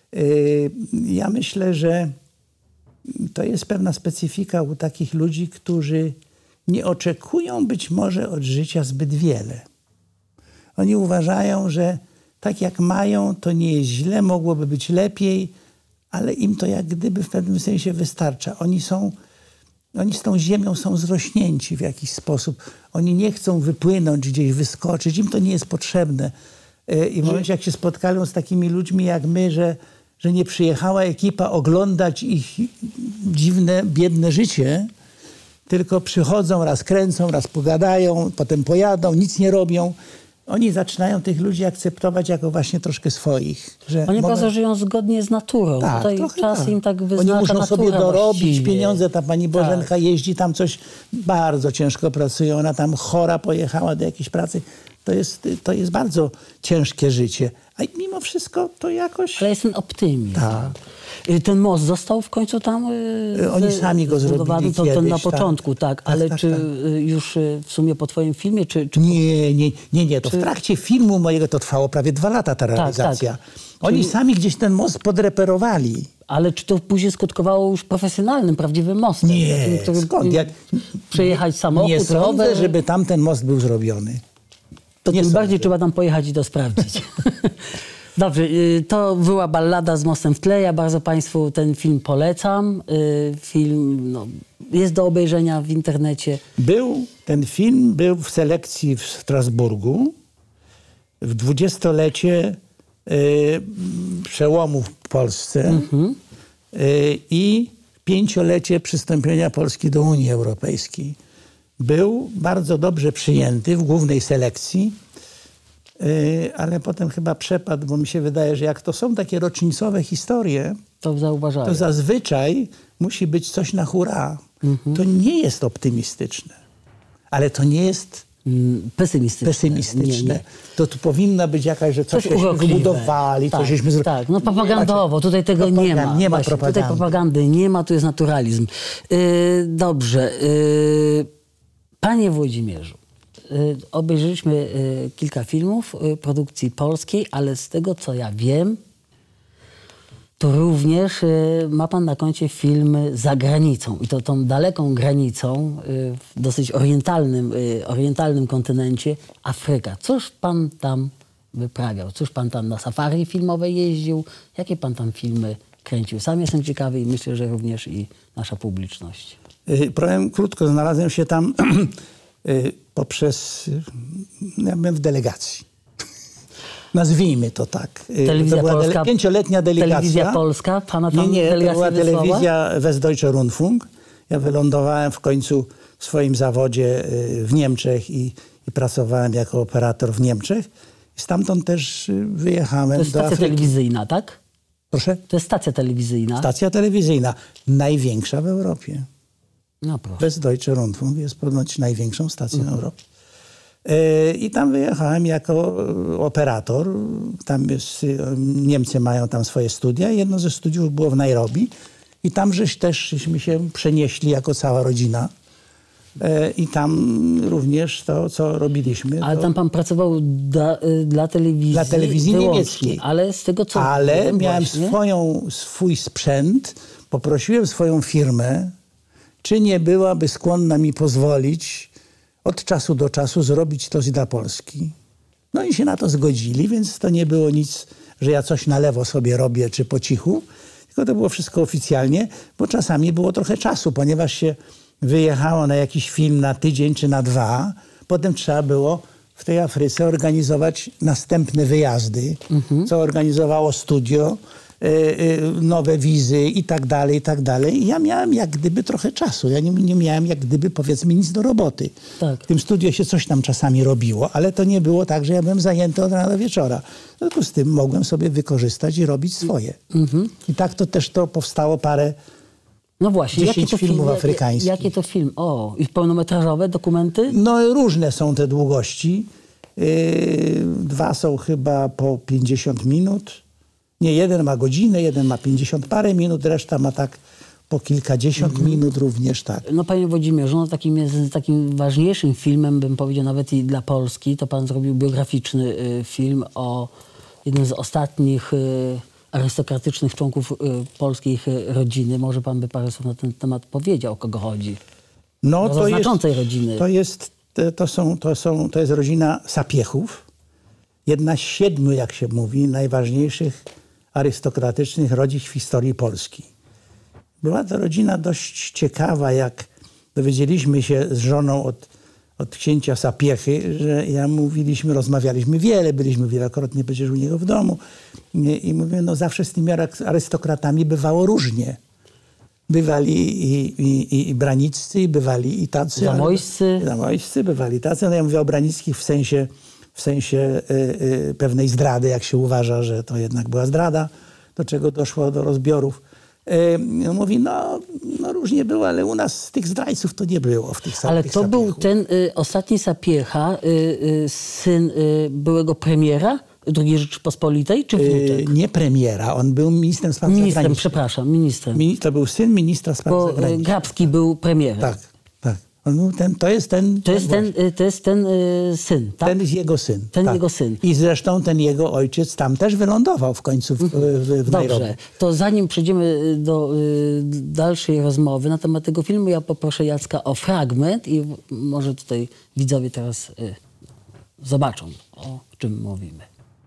Ja myślę, że to jest pewna specyfika u takich ludzi, którzy nie oczekują być może od życia zbyt wiele. Oni uważają, że tak jak mają, to nie jest źle, mogłoby być lepiej, ale im to jak gdyby w pewnym sensie wystarcza. Oni są, oni z tą ziemią są zrośnięci w jakiś sposób. Oni nie chcą wypłynąć gdzieś, wyskoczyć. Im to nie jest potrzebne. I w momencie, jak się spotkają z takimi ludźmi jak my, że, że nie przyjechała ekipa oglądać ich dziwne, biedne życie, tylko przychodzą, raz kręcą, raz pogadają, potem pojadą, nic nie robią. Oni zaczynają tych ludzi akceptować jako właśnie troszkę swoich. Że Oni mogą... bardzo żyją zgodnie z naturą. Tak, Tutaj czas tak. im tak wyznacza. Oni muszą sobie dorobić właściwie. pieniądze. Ta pani Bożenka tak. jeździ tam coś, bardzo ciężko pracuje. Ona tam chora pojechała do jakiejś pracy. To jest, to jest bardzo ciężkie życie. A mimo wszystko to jakoś... Ale jest ten optymizm. Tak. Ten most został w końcu tam... Oni sami go zrobili to, kiedyś, to na tak. początku, tak. tak Ale tak, czy tak. już w sumie po twoim filmie, czy... czy... Nie, nie, nie, nie. To czy... w trakcie filmu mojego to trwało prawie dwa lata ta realizacja. Tak, tak. Oni Czyli... sami gdzieś ten most podreperowali. Ale czy to później skutkowało już profesjonalnym, prawdziwym mostem? Nie, takim, który... skąd? Ja... Przejechać samochód, Nie sądzę, rower... żeby tam ten most był zrobiony. To nie tym sądzę. bardziej trzeba tam pojechać i to sprawdzić. Dobrze, to była ballada z mostem w tle. Ja bardzo Państwu ten film polecam. Film no, jest do obejrzenia w internecie. Był, ten film był w selekcji w Strasburgu w dwudziestolecie y, przełomu w Polsce mm-hmm. y, i pięciolecie przystąpienia Polski do Unii Europejskiej. Był bardzo dobrze przyjęty w głównej selekcji. Yy, ale potem chyba przepadł, bo mi się wydaje, że jak to są takie rocznicowe historie, to, zauważają. to zazwyczaj musi być coś na hurra. Mm-hmm. To nie jest optymistyczne, ale to nie jest mm, pesymistyczne. pesymistyczne. Nie, nie. To tu powinna być jakaś, że coś, coś żeśmy wybudowali, tak, coś żeśmy zrobili. Tak, no propagandowo, tutaj tego Propagand, nie ma. Nie ma Właśnie, propagandy. Tutaj propagandy nie ma, tu jest naturalizm. Yy, dobrze. Yy, panie Włodzimierzu, obejrzeliśmy kilka filmów produkcji polskiej, ale z tego, co ja wiem, to również ma pan na koncie filmy za granicą. I to tą daleką granicą, w dosyć orientalnym, orientalnym kontynencie, Afryka. Cóż pan tam wyprawiał? Cóż pan tam na safari filmowe jeździł? Jakie pan tam filmy kręcił? Sam jestem ciekawy i myślę, że również i nasza publiczność. Powiem krótko, znalazłem się tam poprzez, ja byłem w delegacji. Nazwijmy to tak. Telewizja to była Polska, dele, pięcioletnia delegacja. Telewizja Polska? Pana tam nie, nie, to była wysłała? telewizja Westdeutscher Rundfunk. Ja wylądowałem w końcu w swoim zawodzie w Niemczech i, i pracowałem jako operator w Niemczech. I stamtąd też wyjechałem do Afryki. To jest stacja telewizyjna, tak? Proszę? To jest stacja telewizyjna. Stacja telewizyjna. Największa w Europie. No proszę. Westdeutscher Rundfunk jest ponoć największą stacją mhm. Europy. Yy, I tam wyjechałem jako operator. Tam jest, Niemcy mają tam swoje studia. Jedno ze studiów było w Nairobi. I tam żeś też się przenieśli jako cała rodzina. Yy, I tam również to, co robiliśmy. Ale to... tam pan pracował da, dla telewizji Dla telewizji wyłącznie. niemieckiej. Ale z tego, co Ale wiem, miałem swoją, swój sprzęt. Poprosiłem swoją firmę, czy nie byłaby skłonna mi pozwolić od czasu do czasu zrobić coś dla Polski. No i się na to zgodzili, więc to nie było nic, że ja coś na lewo sobie robię, czy po cichu, tylko to było wszystko oficjalnie, bo czasami było trochę czasu, ponieważ się wyjechało na jakiś film na tydzień czy na dwa, potem trzeba było w tej Afryce organizować następne wyjazdy, mhm. co organizowało studio, nowe wizy i tak dalej, i tak dalej. I ja miałem jak gdyby trochę czasu. Ja nie, nie miałem jak gdyby, powiedzmy, nic do roboty. Tak. W tym studio się coś tam czasami robiło, ale to nie było tak, że ja byłem zajęty od rana do wieczora. W związku z tym mogłem sobie wykorzystać i robić swoje. Mhm. I tak to też to powstało parę No właśnie, jakie to filmów film, afrykańskich. Jakie to film? O, i pełnometrażowe dokumenty? No różne są te długości. Yy, dwa są chyba po pięćdziesiąt minut. Nie, jeden ma godzinę, jeden ma pięćdziesiąt parę minut, reszta ma tak po kilkadziesiąt mm-hmm. minut również, tak. No panie Włodzimierzu, no, takim, jest, takim ważniejszym filmem, bym powiedział nawet i dla Polski, to pan zrobił biograficzny y, film o jednym z ostatnich y, arystokratycznych członków y, polskiej rodziny. Może pan by parę słów na ten temat powiedział, o kogo chodzi? No, to znaczącej jest, rodziny. To jest, to, są, to, są, to jest rodzina Sapiehów. Jedna z siedmiu, jak się mówi, najważniejszych arystokratycznych rodzin w historii Polski. Była to rodzina dość ciekawa, jak dowiedzieliśmy się z żoną od, od księcia Sapiechy, że ja mówiliśmy, rozmawialiśmy wiele, byliśmy wielokrotnie przecież u niego w domu i, i mówię, no zawsze z tymi arystokratami bywało różnie. Bywali i, i, i Braniccy, i bywali i tacy. Zamojscy. Zamojscy, bywali tacy. No ja mówię o Branickich w sensie, w sensie y, y, pewnej zdrady, jak się uważa, że to jednak była zdrada, do czego doszło do rozbiorów. Y, mówi, no, no różnie było, ale u nas tych zdrajców to nie było w tych Ale tych to Sapiechów. był ten y, ostatni Sapiecha, y, y, syn y, byłego premiera drugiej Rzeczypospolitej, czy wnuczek? Y, nie premiera, on był ministrem spraw Ministrem, zagranicznych. przepraszam, ministrem. Mini, to był syn ministra spraw Bo zagranicznych. Grabski był premierem. Tak, tak. On był ten, to jest ten... To jest ten, y, to jest ten y, syn, tak? Ten jest jego syn. Ten tak. jego syn. I zresztą ten jego ojciec tam też wylądował w końcu w, w, w Nairobi. Dobrze, to zanim przejdziemy do y, dalszej rozmowy na temat tego filmu, ja poproszę Jacka o fragment i może tutaj widzowie teraz y, zobaczą, o czym mówimy.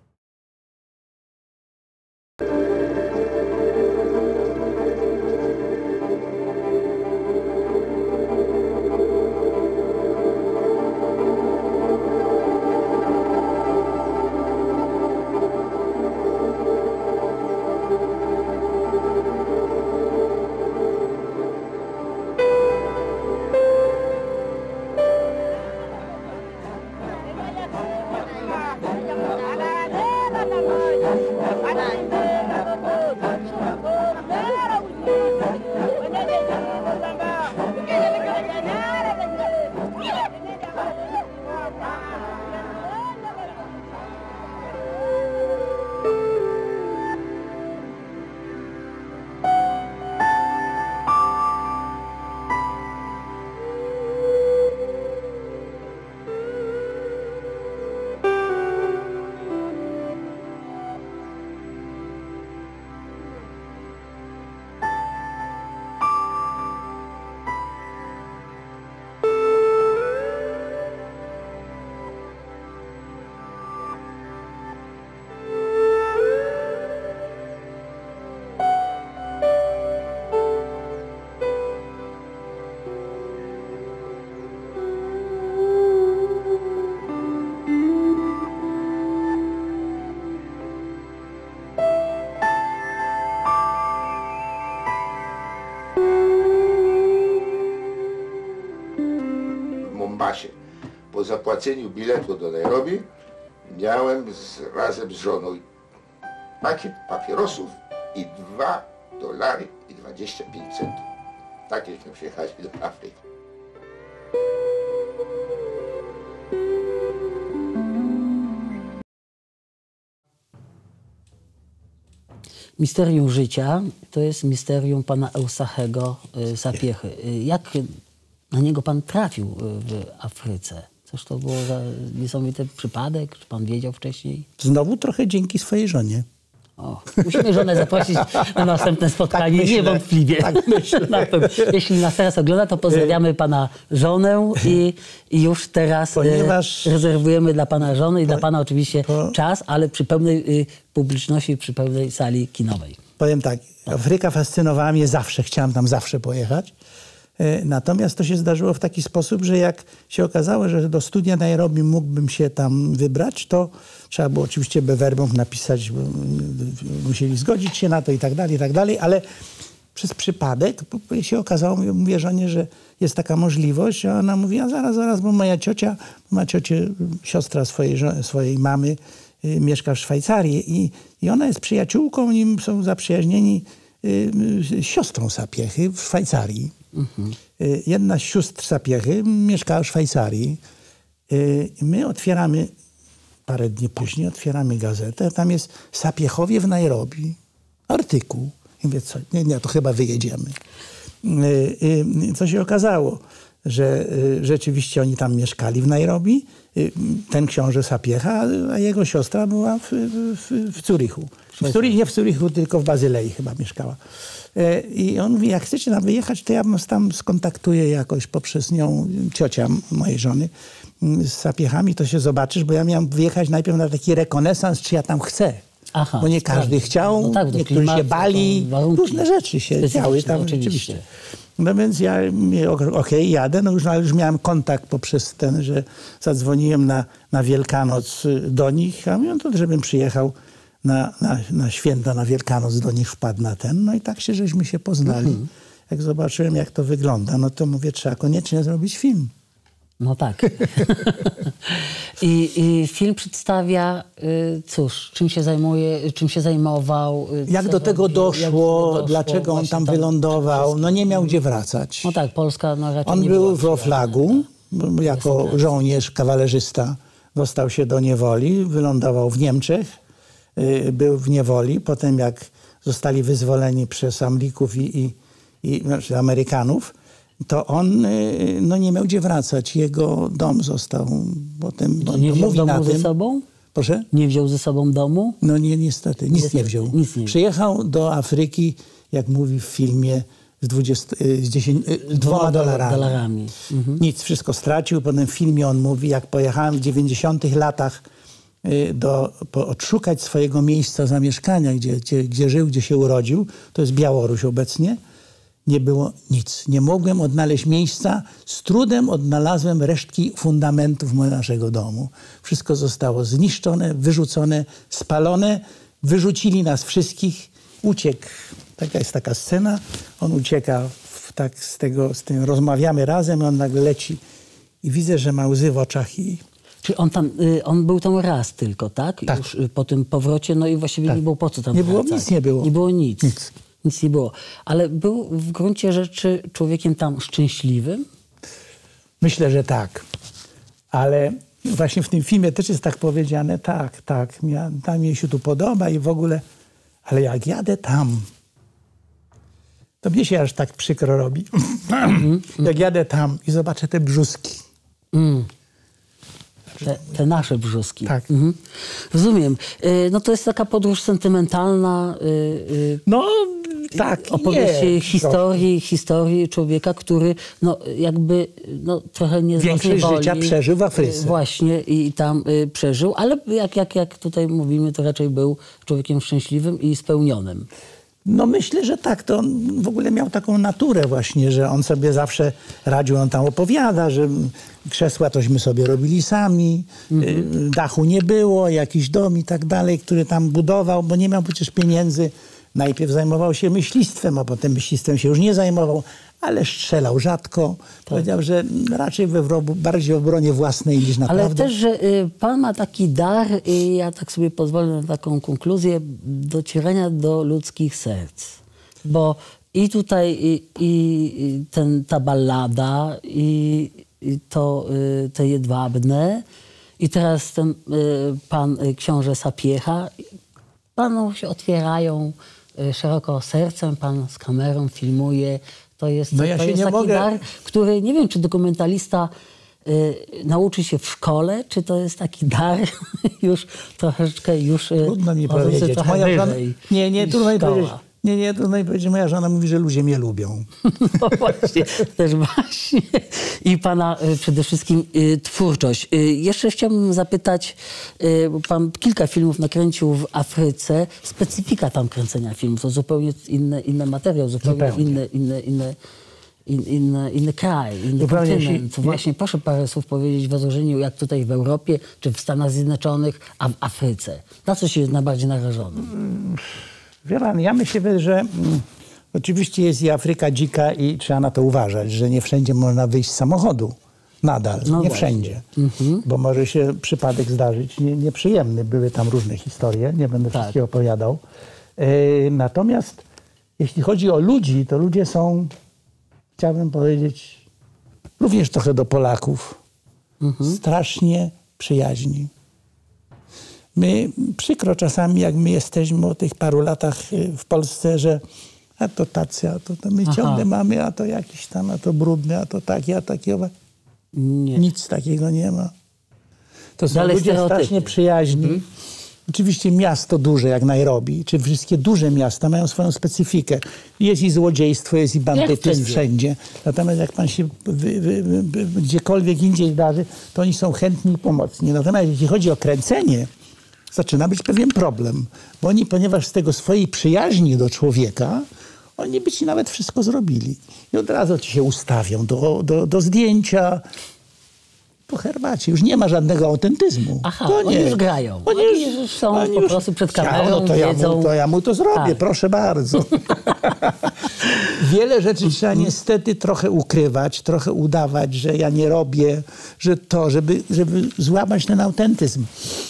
Po zapłaceniu biletu do Nairobi miałem z, razem z żoną pakiet papierosów i dwa dolary i dwadzieścia pięć centów. Takieśmy przyjechali do Afryki. Misterium życia to jest misterium pana Eustachego y, Sapiechy. Y, jak na niego pan trafił y, w Afryce? Cóż to było za niesamowity przypadek? Czy pan wiedział wcześniej? Znowu trochę dzięki swojej żonie. O, musimy żonę zaprosić na następne spotkanie, tak myślę, niewątpliwie. Tak myślę. Jeśli nas teraz ogląda, to pozdrawiamy pana żonę i, i już teraz Ponieważ... rezerwujemy dla pana żony i po... dla pana oczywiście po... czas, ale przy pełnej y, publiczności, przy pełnej sali kinowej. Powiem tak, Afryka fascynowała mnie zawsze, chciałem tam zawsze pojechać. Natomiast to się zdarzyło w taki sposób, że jak się okazało, że do studia Nairobi mógłbym się tam wybrać, to trzeba było oczywiście Bewerbą napisać, bo musieli zgodzić się na to i tak dalej, i tak dalej, ale przez przypadek się okazało, mówię żonie, że jest taka możliwość, a ona mówi, a zaraz, zaraz, bo moja ciocia, moja ciocia, siostra swojej, swojej mamy y, mieszka w Szwajcarii i, i ona jest przyjaciółką, i są zaprzyjaźnieni y, y, siostrą Sapiechy w Szwajcarii. Mhm. Jedna z sióstr Sapiechy mieszkała w Szwajcarii. My otwieramy, parę dni później otwieramy gazetę, tam jest Sapiechowie w Nairobi. Artykuł. I mówię, co? Nie, nie, to chyba wyjedziemy. Co się okazało? że y, rzeczywiście oni tam mieszkali w Nairobi. Y, ten książę Sapiecha, a jego siostra była w, w, w Zurichu. W Zurichu. Nie w Zurichu, tylko w Bazylei chyba mieszkała. Y, I on mówi, jak chcecie tam wyjechać, to ja tam skontaktuję jakoś poprzez nią, ciocia mojej żony, y, z Sapiechami, to się zobaczysz, bo ja miałem wyjechać najpierw na taki rekonesans, czy ja tam chcę. Aha, bo nie każdy tak. chciał, no tak, niektórzy się bali, różne rzeczy się działy tam rzeczywiście. No więc ja, okej, okay, jadę, no już, ale już miałem kontakt poprzez ten, że zadzwoniłem na, na Wielkanoc do nich, a mówią to, żebym przyjechał na, na, na święta, na Wielkanoc do nich wpadł na ten, no i tak się, żeśmy się poznali. Mhm. Jak zobaczyłem, jak to wygląda, no to mówię, trzeba koniecznie zrobić film. No tak. I, I film przedstawia, y, cóż, czym się zajmuje, czym się zajmował. Y, jak do tego robił, doszło, jak doszło, dlaczego on tam, tam wylądował. No nie miał gdzie wracać. No tak, Polska no raczej On nie był w Oflagu, jako żołnierz, kawalerzysta. Dostał się do niewoli, wylądował w Niemczech, y, był w niewoli. Potem jak zostali wyzwoleni przez Anglików i, i, i znaczy Amerykanów, to on no, nie miał gdzie wracać. Jego dom został potem... To nie wziął domu ze sobą? Proszę? Nie wziął ze sobą domu? No nie, niestety, nic niestety, nie wziął. Nic nie Przyjechał do Afryki, jak mówi w filmie, z, dwudziestu, z dziesięć, dwoma dolarami. dolarami. Mhm. Nic, wszystko stracił. Potem w filmie on mówi, jak pojechałem w dziewięćdziesiątych latach do, po, odszukać swojego miejsca zamieszkania, gdzie, gdzie, gdzie żył, gdzie się urodził, to jest Białoruś obecnie, nie było nic. Nie mogłem odnaleźć miejsca. Z trudem odnalazłem resztki fundamentów naszego domu. Wszystko zostało zniszczone, wyrzucone, spalone. Wyrzucili nas wszystkich. Uciekł. Taka jest taka scena. On ucieka, w, tak z tego, z tym rozmawiamy razem i on nagle leci. I widzę, że ma łzy w oczach i... Czy on tam, on był tam raz tylko, tak? Tak. Już po tym powrocie, no i właściwie tak. nie było po co tam Nie było, wracać. nic nie było. Nie było nic. Nic. Nic nie było. Ale był w gruncie rzeczy człowiekiem tam szczęśliwym? Myślę, że tak. Ale właśnie w tym filmie też jest tak powiedziane, tak, tak, tam mi się tu podoba i w ogóle, ale jak jadę tam, to mnie się aż tak przykro robi. Mm, jak jadę tam i zobaczę te brzuski. Mm. Te, te nasze brzuski. Tak. Mhm. Rozumiem. No to jest taka podróż sentymentalna. No tak. Opowieść historii, historii człowieka, który no jakby no, trochę nie większość życia przeżył w Afryce. Właśnie i tam y, przeżył, ale jak, jak, jak tutaj mówimy, to raczej był człowiekiem szczęśliwym i spełnionym. No myślę, że tak. To on w ogóle miał taką naturę właśnie, że on sobie zawsze radził, on tam opowiada, że krzesła tośmy sobie robili sami, mm-hmm. dachu nie było, jakiś dom i tak dalej, który tam budował, bo nie miał przecież pieniędzy. Najpierw zajmował się myślistwem, a potem myślistwem się już nie zajmował, ale strzelał rzadko. Tak. Powiedział, że raczej we wrogu, bardziej w obronie własnej niż naprawdę. Ale też, że y, pan ma taki dar, i ja tak sobie pozwolę na taką konkluzję, docierania do ludzkich serc. Bo i tutaj i, i ten, ta ballada, i, i to y, te Jedwabne, i teraz ten y, pan y, książę Sapiecha, panu się otwierają y, szeroko sercem, pan z kamerą filmuje. To jest, no ja to się jest nie taki mogę... dar, który nie wiem, czy dokumentalista y, nauczy się w szkole, czy to jest taki dar już troszeczkę już... Y, trudno mi powiedzieć. Moja żona... Nie, nie, trudno mi powiedzieć. Nie, nie, trudno mi powiedzieć. Moja żona mówi, że ludzie mnie lubią. No właśnie, też właśnie. I pana y, przede wszystkim y, twórczość. Y, jeszcze chciałbym zapytać, y, bo pan kilka filmów nakręcił w Afryce. Specyfika tam kręcenia filmów to zupełnie inny, inny materiał, zupełnie, zupełnie. Inny, inny, inny, in, inny, inny kraj, inny zupełnie kontynent. Się... Właśnie proszę parę słów powiedzieć w rozróżnieniu, jak tutaj w Europie, czy w Stanach Zjednoczonych, a w Afryce. Na co się jest najbardziej narażony? Wie pan, ja myślę, że mm, oczywiście jest i Afryka dzika i trzeba na to uważać, że nie wszędzie można wyjść z samochodu. Nadal, no nie właśnie. Wszędzie. Mhm. Bo może się przypadek zdarzyć nie, nieprzyjemny. Były tam różne historie, nie będę tak. wszystkie opowiadał. E, natomiast jeśli chodzi o ludzi, to ludzie są, chciałbym powiedzieć, również trochę do Polaków, mhm. strasznie przyjaźni. My, przykro czasami, jak my jesteśmy o tych paru latach w Polsce, że a to tacy, a to, to my Aha. ciągle mamy, a to jakiś tam, a to brudny, a to taki, a taki. Nie. Nic takiego nie ma. To są Dalej ludzie strasznie przyjaźni. Mhm. Oczywiście miasto duże jak Nairobi, czy wszystkie duże miasta mają swoją specyfikę. Jest i złodziejstwo, jest i bandytyzm wszędzie. Natomiast jak pan się wy, wy, wy, gdziekolwiek indziej zdarzy, to oni są chętni i pomocni. Natomiast jeśli chodzi o kręcenie, zaczyna być pewien problem. Bo oni, ponieważ z tego swojej przyjaźni do człowieka, oni by ci nawet wszystko zrobili. I od razu ci się ustawią do, do, do zdjęcia. Po herbacie. Już nie ma żadnego autentyzmu. Aha, to oni nie. już grają. Oni, oni już, już są oni po prostu przed kamerą, no to, ja mu, to ja mu to zrobię, tak. Proszę bardzo. Wiele rzeczy trzeba niestety trochę ukrywać, trochę udawać, że ja nie robię, że to, żeby, żeby złamać ten autentyzm.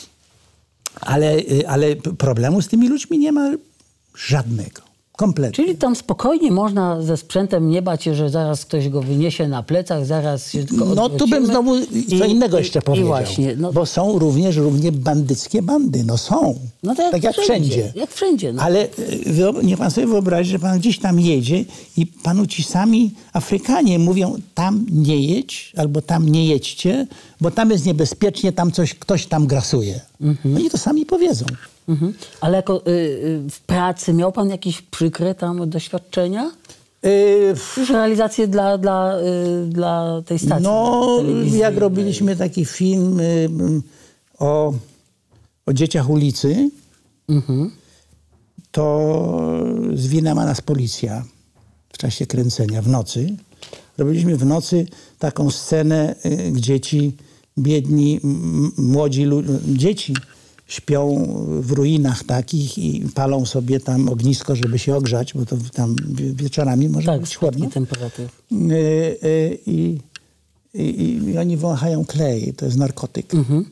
Ale, ale problemu z tymi ludźmi nie ma żadnego. Kompletnie. Czyli tam spokojnie można ze sprzętem nie bać się, że zaraz ktoś go wyniesie na plecach, zaraz się tylko No tu bym znowu co I, innego jeszcze powiedział. Właśnie, no. Bo są również równie bandyckie bandy. No są. No to jak tak jak wszędzie. wszędzie. Jak wszędzie. No. Ale niech pan sobie wyobrazi, że pan gdzieś tam jedzie i panu ci sami Afrykanie mówią, tam nie jedź albo tam nie jedźcie, bo tam jest niebezpiecznie, tam coś, ktoś tam grasuje. Mhm. Oni to sami powiedzą. Mhm. Ale jako y, y, w pracy miał pan jakieś przykre tam doświadczenia? Yy, Już realizacje dla, dla, y, dla tej stacji. No, jak robiliśmy taki film y, o, o dzieciach ulicy, mhm. to zwinęła nas policja w czasie kręcenia w nocy. Robiliśmy w nocy taką scenę, y, gdzie ci biedni, m, młodzi ludzie, dzieci śpią w ruinach takich i palą sobie tam ognisko, żeby się ogrzać, bo to tam wieczorami może tak, być chłodno. Temperatury. I, i, i, I oni wąchają klej, to jest narkotyk. Mhm.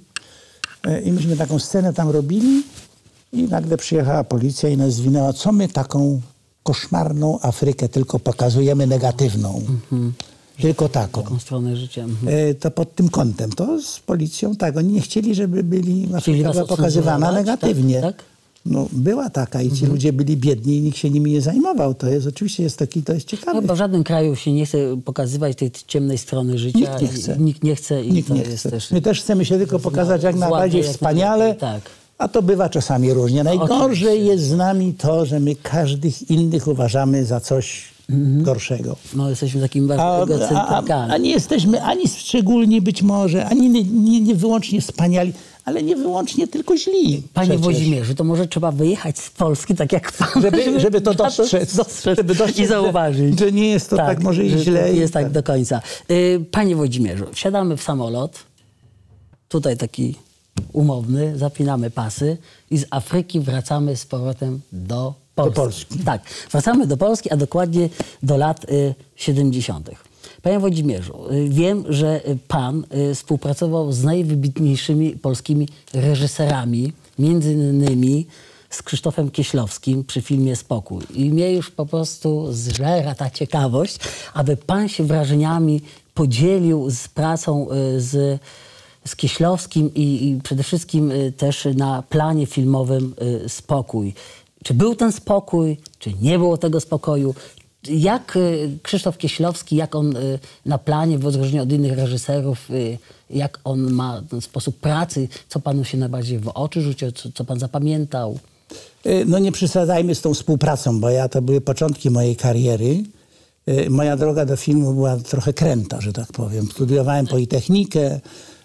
I myśmy taką scenę tam robili i nagle przyjechała policja i nas zwinęła, co my taką koszmarną Afrykę tylko pokazujemy negatywną. Mhm. Tylko taką. Taką stronę życia. Mhm. To pod tym kątem. To z policją tak. Oni nie chcieli, żeby byli Afryka pokazywana negatywnie. Tak, tak? No, była taka i ci mhm. ludzie byli biedni i nikt się nimi nie zajmował. To jest oczywiście jest taki, to jest ciekawe. Chyba w żadnym kraju się nie chce pokazywać tej ciemnej strony życia. Nikt nie chce. I, nikt nie chce. I nikt to nie jest chce. Też... My też chcemy się tylko pokazać jak najbardziej wspaniale. Tak. A to bywa czasami różnie. Najgorzej jest z nami to, że my każdych innych uważamy za coś Mhm. gorszego. No, jesteśmy takimi bardzo egocentrykami. A, a, a nie jesteśmy ani szczególni być może, ani nie, nie, nie wyłącznie wspaniali, ale nie wyłącznie tylko źli. Panie przecież. Włodzimierzu, to może trzeba wyjechać z Polski, tak jak pan. Żeby, żeby, żeby to dostrzec, dostrzec żeby dostrzec i zauważyć. Że, że nie jest to tak, tak może i źle. Nie jest tak do końca. Panie Włodzimierzu, wsiadamy w samolot, tutaj taki umowny, zapinamy pasy i z Afryki wracamy z powrotem do Polski. Do Polski. Tak, wracamy do Polski, a dokładnie do lat y, siedemdziesiątych. Panie Włodzimierzu, y, wiem, że pan y, współpracował z najwybitniejszymi polskimi reżyserami, między innymi z Krzysztofem Kieślowskim przy filmie Spokój. I mnie już po prostu zżera ta ciekawość, aby pan się wrażeniami podzielił z pracą y, z z Kieślowskim i, i przede wszystkim y, też na planie filmowym y, Spokój. Czy był ten spokój, czy nie było tego spokoju? Jak y, Krzysztof Kieślowski, jak on y, na planie, w odróżnieniu od innych reżyserów, y, jak on ma ten sposób pracy, co panu się najbardziej w oczy rzuciło, co, co pan zapamiętał? No nie przesadzajmy z tą współpracą, bo ja to były początki mojej kariery. Moja droga do filmu była trochę kręta, że tak powiem. Studiowałem Politechnikę,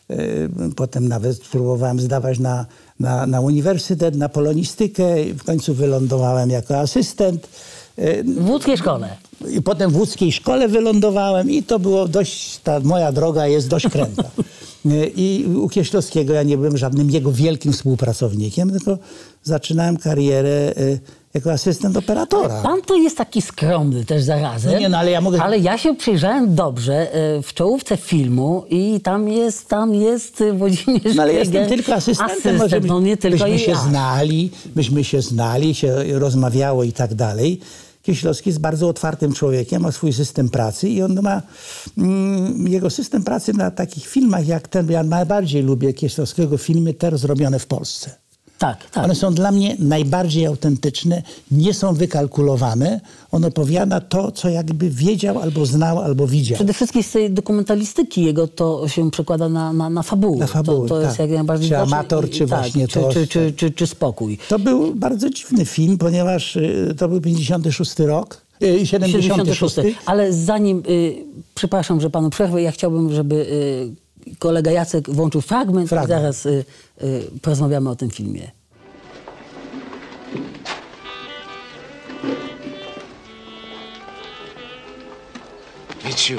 potem nawet próbowałem zdawać na, na, na uniwersytet, na polonistykę. W końcu wylądowałem jako asystent. W łódzkiej szkole. I potem w łódzkiej szkole wylądowałem i to było dość, ta moja droga jest dość kręta. I u Kieślowskiego ja nie byłem żadnym jego wielkim współpracownikiem, tylko zaczynałem karierę jako asystent operatora. Pan to jest taki skromny też zarazem. No nie, no ale ja mogę... Ale ja się przyjrzałem dobrze w czołówce filmu i tam jest, tam jest Włodzimierz No ale jestem tylko asystentem. Asystent, może no nie tylko byśmy się ja. znali, byśmy się znali, się rozmawiało i tak dalej. Kieślowski jest bardzo otwartym człowiekiem, ma swój system pracy i on ma mm, jego system pracy na takich filmach jak ten, ja najbardziej lubię Kieślowskiego filmy te zrobione w Polsce. Tak, tak. One są dla mnie najbardziej autentyczne, nie są wykalkulowane. On opowiada to, co jakby wiedział, albo znał, albo widział. Przede wszystkim z tej dokumentalistyki jego to się przekłada na, na, na fabułę. Na fabułę, to, to jest tak. jak najbardziej... Czy amator, czy tak, właśnie czy, to... Czy, czy, czy, czy spokój. To był bardzo dziwny film, ponieważ y, to był pięćdziesiąty szósty rok. Y, siedemdziesiąty szósty. Ale zanim, y, przepraszam, że panu przerwę, ja chciałbym, żeby y, kolega Jacek włączył fragment, fragment. i zaraz y, y, porozmawiamy o tym filmie. Mieciu.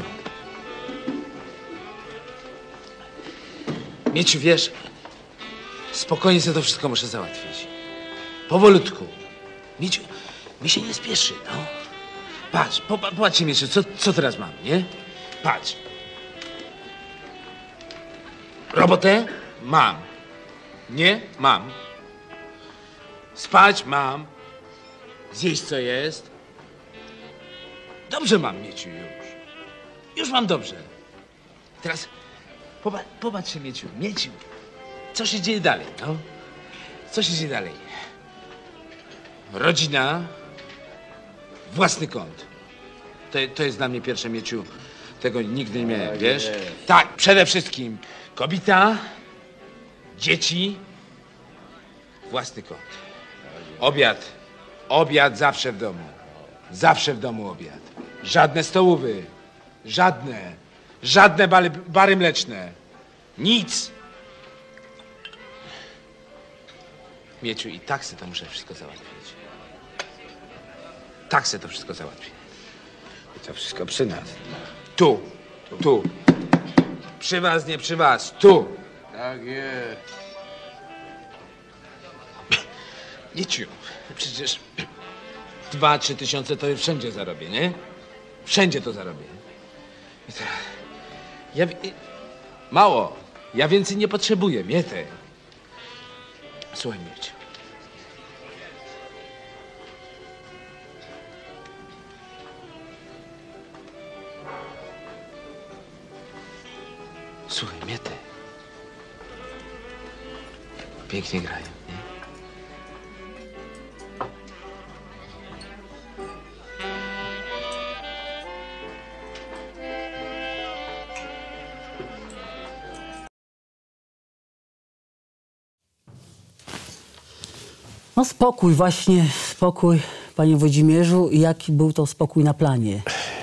Mieciu, wiesz, spokojnie sobie to wszystko muszę załatwić. Powolutku. Mieciu, mi się nie spieszy, no. Patrz, popatrzcie, Mieciu, co, co teraz mam, nie? Patrz. Robotę? Mam. Nie? Mam. Spać? Mam. Zjeść co jest? Dobrze mam, Mieciu, już. Już mam dobrze. Teraz popa popatrz się, Mieciu. Mieciu, co się dzieje dalej, no? Co się dzieje dalej? Rodzina, własny kąt. To, to jest dla mnie pierwsze, Mieciu. Tego nigdy nie miałem, wiesz? Tak, przede wszystkim kobieta, dzieci, własny kąt. Obiad. Obiad zawsze w domu. Zawsze w domu obiad. Żadne stołówy. Żadne. Żadne bary, bary mleczne. Nic. Mieciu, i tak se to muszę wszystko załatwić. Tak se to wszystko załatwić. I to wszystko przy nas. Tu. Tu. Przy was, nie przy was. Tu. Tak jest. Mieciu, przecież dwa, trzy tysiące to wszędzie zarobię, nie? Wszędzie to zarobię. I to, ja, mało. Ja więcej nie potrzebuję, Mietek. Słuchaj, Mieciu. Słuchaj, Mietek. Pięknie grają, nie? No spokój, właśnie spokój, panie Włodzimierzu. I jaki był to spokój na planie?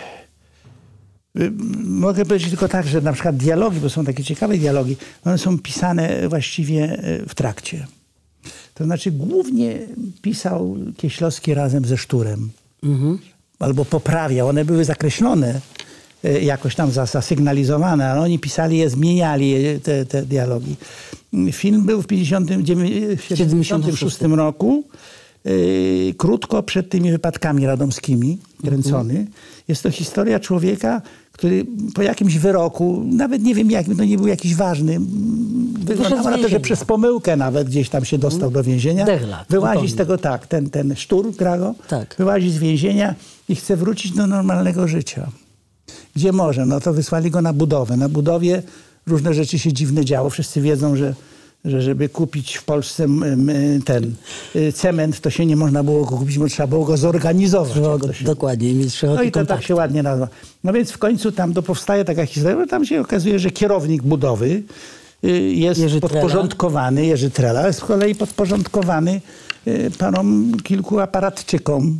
Mogę powiedzieć tylko tak, że na przykład dialogi, bo są takie ciekawe dialogi, one są pisane właściwie w trakcie. To znaczy głównie pisał Kieślowski razem ze Szturem. Mhm. Albo poprawiał. One były zakreślone, jakoś tam zasygnalizowane, ale oni pisali je, zmieniali te, te dialogi. Film był w siedemdziesiątym szóstym roku, yy, krótko przed tymi wypadkami radomskimi kręcony. Mhm. Jest to historia człowieka, który po jakimś wyroku, nawet nie wiem jakim, to nie był jakiś ważny, wyglądało na to, że przez pomyłkę nawet gdzieś tam się dostał do więzienia. Dechlat, wyłazi zupełnie. z tego, tak, ten, ten Sztur gra go, tak. wyłazi z więzienia i chce wrócić do normalnego życia. Gdzie może? No to wysłali go na budowę. Na budowie różne rzeczy się dziwne działo. Wszyscy wiedzą, że, że żeby kupić w Polsce ten cement, to się nie można było go kupić, bo trzeba było go zorganizować. Go, się... Dokładnie. Mieć no i to kontakt. tak się ładnie nazywa. No więc w końcu tam to powstaje taka historia, bo tam się okazuje, że kierownik budowy jest Jerzy podporządkowany, Trela. Jerzy Trela, jest z kolei podporządkowany panom kilku aparatczykom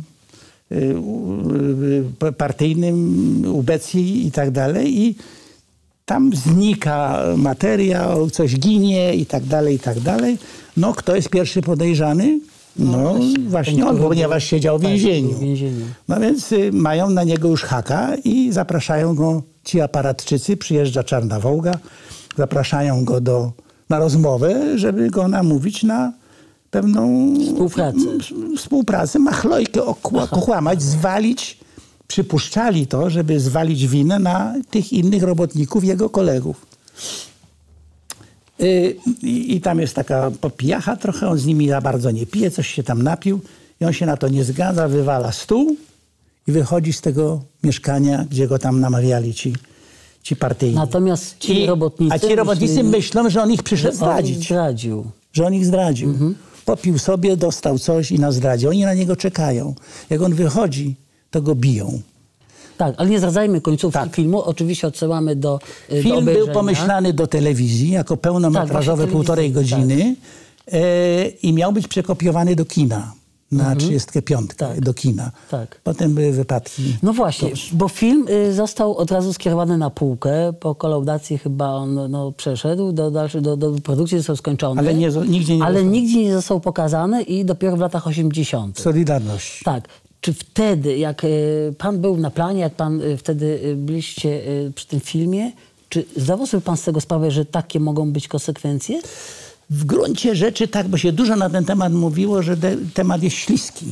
partyjnym, ubecji i tak dalej. I tam znika materiał, coś ginie i tak dalej, i tak dalej. No, kto jest pierwszy podejrzany? No, no właśnie, właśnie on, ponieważ siedział w więzieniu. więzieniu. No więc y, mają na niego już haka i zapraszają go ci aparatczycy. Przyjeżdża Czarna Wołga, zapraszają go do, na rozmowę, żeby go namówić na pewną współpracę, współpracę machlojkę okłamać, zwalić, przypuszczali to, żeby zwalić winę na tych innych robotników, jego kolegów. Yy, i, I tam jest taka popijacha trochę, on z nimi za bardzo nie pije, coś się tam napił i on się na to nie zgadza, wywala stół i wychodzi z tego mieszkania, gdzie go tam namawiali ci, ci partyjni. Natomiast ci I, robotnicy... A ci robotnicy myśleli, myślą, że on ich przyszedł zdradzić. On zdradził. Że on ich zdradził. Mhm. popił sobie, dostał coś i na zdradzie. Oni na niego czekają. Jak on wychodzi, to go biją. Tak, ale nie zdradzajmy końcówki tak. filmu. Oczywiście odsyłamy do Film do był pomyślany do telewizji jako pełnometrażowe tak, półtorej godziny tak. e, i miał być przekopiowany do kina. Na mhm. trzydziestkę piątkę tak. do kina. Tak. Potem były wypadki. No właśnie, to... bo film y, został od razu skierowany na półkę. Po kolaudacji chyba on no, przeszedł, do, dalszy, do, do produkcji został skończony. Ale, nie, nigdzie, nie ale został. nigdzie nie został pokazany i dopiero w latach osiemdziesiątych. Solidarność. Tak. Czy wtedy, jak y, pan był na planie, jak pan y, wtedy y, byliście y, przy tym filmie, czy zdawał sobie pan z tego sprawę, że takie mogą być konsekwencje? W gruncie rzeczy tak, bo się dużo na ten temat mówiło, że te, temat jest śliski.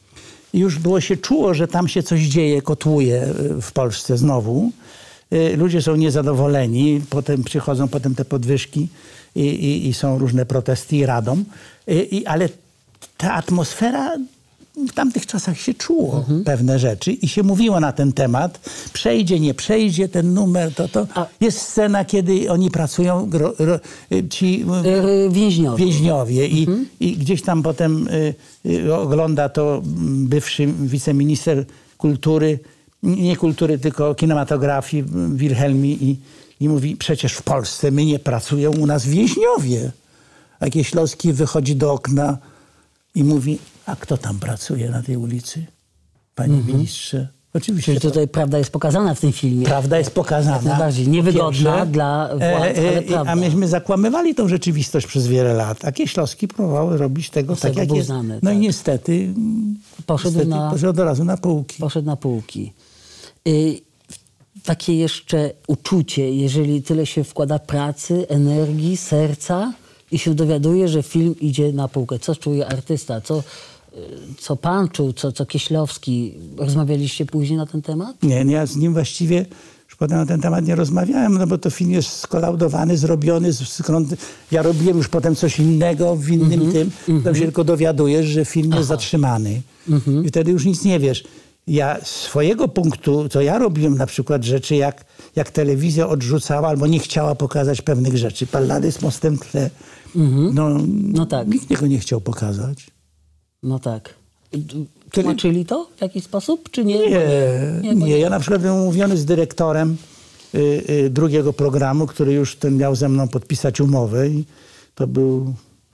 Już było się czuło, że tam się coś dzieje, kotłuje w Polsce znowu. Ludzie są niezadowoleni, potem przychodzą potem te podwyżki i, i, i są różne protesty i radom. I, i, ale ta atmosfera w tamtych czasach się czuło mhm. pewne rzeczy i się mówiło na ten temat. Przejdzie, nie przejdzie ten numer, to to. A jest scena, kiedy oni pracują, ro, ro, ci yy, więźniowie, więźniowie i, mhm. i gdzieś tam potem y, y, ogląda to bywszy wiceminister kultury, nie kultury, tylko kinematografii, Wilhelmi i, i mówi, przecież w Polsce my nie pracują u nas więźniowie. A Kieślowski wychodzi do okna i mówi, a kto tam pracuje na tej ulicy, panie mm-hmm. ministrze? Oczywiście. Czyli tutaj prawda jest pokazana w tym filmie. Prawda jest pokazana. Najbardziej niewygodna Pierwsze, dla władz, ale e, e, A myśmy zakłamywali tą rzeczywistość przez wiele lat. A Kieślowski próbował robić tego z tak, tego jak jest. znany, no tak. i niestety poszedł, niestety na, poszedł od razu na półki. Poszedł na półki. Y, takie jeszcze uczucie, jeżeli tyle się wkłada pracy, energii, serca i się dowiaduje, że film idzie na półkę. Co czuje artysta? Co, co pan czuł? Co, co Kieślowski? Rozmawialiście później na ten temat? Nie, ja z nim właściwie już potem na ten temat nie rozmawiałem, no bo to film jest skolaudowany, zrobiony. Z, ja robiłem już potem coś innego w innym mm-hmm, tym. Mm-hmm. Tam się tylko dowiadujesz, że film Aha. jest zatrzymany. Mm-hmm. I wtedy już nic nie wiesz. Ja z swojego punktu, to ja robiłem na przykład rzeczy, jak, jak telewizja odrzucała albo nie chciała pokazać pewnych rzeczy. Pallady z mostem w tle. Mm-hmm. No, no tak. Nikt tego nie chciał pokazać. No tak. Tłumaczyli to w jakiś sposób, czy nie? Nie, nie. nie. Ja na przykład byłem umówiony z dyrektorem y, y, drugiego programu, który już ten miał ze mną podpisać umowę. I to był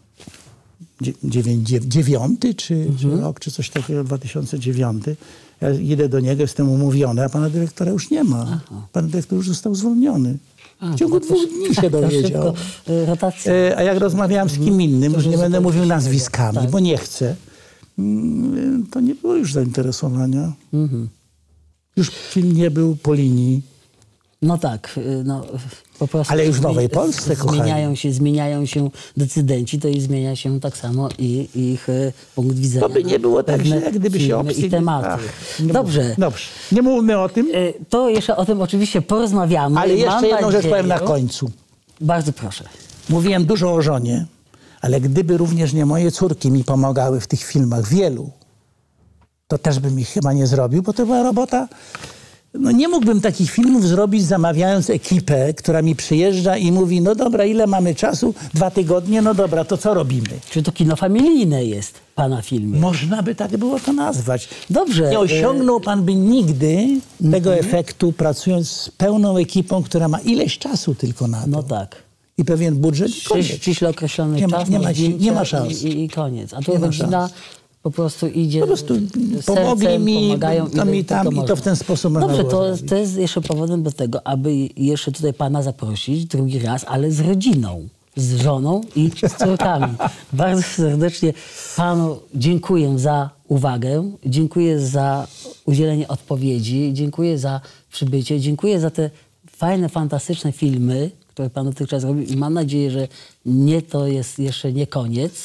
dziewiąty czy, mhm. czy rok, czy coś takiego, dwa tysiące dziewiąty. Ja idę do niego, jestem umówiony, a pana dyrektora już nie ma. Aha. Pan dyrektor już został zwolniony. A, w ciągu dwóch dni się dowiedział. Rotacja. A jak rozmawiałem z kim innym, już nie będę mówił nazwiskami, tak. bo nie chcę, to nie było już zainteresowania. Mhm. Już film nie był po linii. No tak, no po prostu. Ale już w Nowej Polsce, zmieniają się, zmieniają się decydenci, to i zmienia się tak samo i ich punkt widzenia. To by nie było tak, że jak gdyby się obcy... i tematy. Ach, Dobrze. Dobrze. Nie mówmy o tym. To jeszcze o tym oczywiście porozmawiamy. Ale jeszcze Mam jedną nadzieję, rzecz powiem na końcu. Bardzo proszę. Mówiłem dużo o żonie, ale gdyby również nie moje córki mi pomagały w tych filmach, wielu, to też bym ich chyba nie zrobił, bo to była robota... No nie mógłbym takich filmów zrobić, zamawiając ekipę, która mi przyjeżdża i mówi, no dobra, ile mamy czasu? Dwa tygodnie, no dobra, to co robimy? Czy to kino familijne jest pana filmie? Można by tak było to nazwać. Dobrze. Nie osiągnął pan by nigdy mm-hmm. tego efektu, pracując z pełną ekipą, która ma ileś czasu tylko na to. No tak. I pewien budżet. Ściśle określony nie czas, ma, nie, ma, nie ma szans. I, i koniec. A tu rodzina po prostu idzie po prostu pomogli sercem, mi, pomagają to mi tam to i to w ten sposób Dobrze, to, to jest jeszcze powodem do tego, aby jeszcze tutaj pana zaprosić drugi raz, ale z rodziną, z żoną i z córkami. Bardzo serdecznie panu dziękuję za uwagę, dziękuję za udzielenie odpowiedzi, dziękuję za przybycie, dziękuję za te fajne, fantastyczne filmy, które pan dotychczas robił i mam nadzieję, że nie to jest jeszcze nie koniec.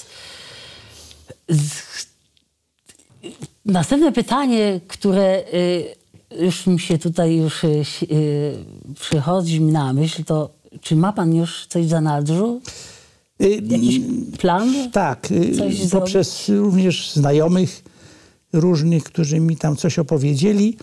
Z... Następne pytanie, które y, już mi się tutaj już y, y, przychodzi mi na myśl, to czy ma pan już coś w zanadrzu? Jakiś plan? Tak, coś poprzez zrobić? Również znajomych różnych, którzy mi tam coś opowiedzieli,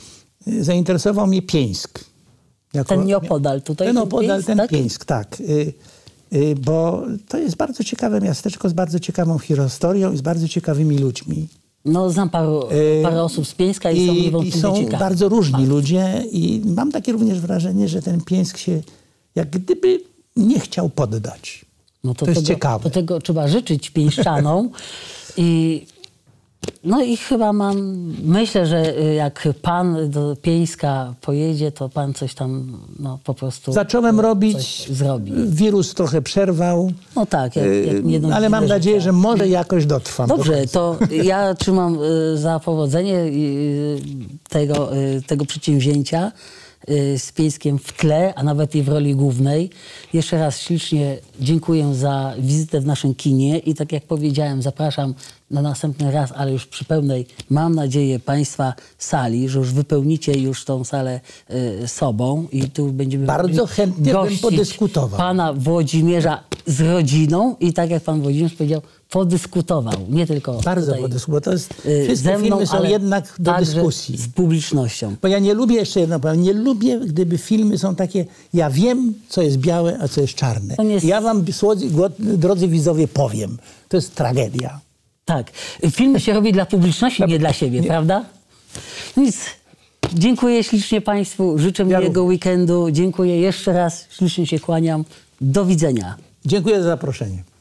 zainteresował mnie Pieńsk. Jako, ten nieopodal tutaj? Ten opodal, Pieńsk, ten tak? Pieńsk, tak. y, bo to jest bardzo ciekawe miasteczko z bardzo ciekawą historią i z bardzo ciekawymi ludźmi. No, znam paru, parę osób z Pieńska i, i są niewątpliwie I są ciekawe. bardzo różni ludzie i mam takie również wrażenie, że ten Pieńsk się jak gdyby nie chciał poddać. No to, to jest tego, ciekawe. To tego trzeba życzyć pieńszczanom. I, no i chyba mam, myślę, że jak pan do Pieńska pojedzie, to pan coś tam no, po prostu Zacząłem robić, zrobi. Wirus trochę przerwał, no tak, jak, jak nie ale mam nadzieję, że może jakoś dotrwam. Dobrze, do to ja trzymam y, za powodzenie y, tego, y, tego przedsięwzięcia y, z Pieńskiem w tle, a nawet i w roli głównej. Jeszcze raz ślicznie dziękuję za wizytę w naszym kinie i tak jak powiedziałem, zapraszam na następny raz, ale już przy pełnej, mam nadzieję, państwa sali, że już wypełnicie już tą salę y, sobą i tu będziemy bardzo chętnie bym podyskutował. Pana Włodzimierza z rodziną i tak jak pan Włodzimierz powiedział, podyskutował, nie tylko bardzo tutaj, podyskutował, to jest, y, wszystkie ze mną, filmy są jednak do dyskusji. Z publicznością. Bo ja nie lubię, jeszcze jedno powiem, nie lubię, gdyby filmy są takie, ja wiem, co jest białe, a co jest czarne. Jest... Ja wam, słodzy, drodzy widzowie, powiem. To jest tragedia. Tak. Filmy się robi dla publiczności, nie dla siebie, nie. Prawda? Nic. Dziękuję ślicznie państwu. Życzę ja miłego weekendu. Dziękuję jeszcze raz. Ślicznie się kłaniam. Do widzenia. Dziękuję za zaproszenie.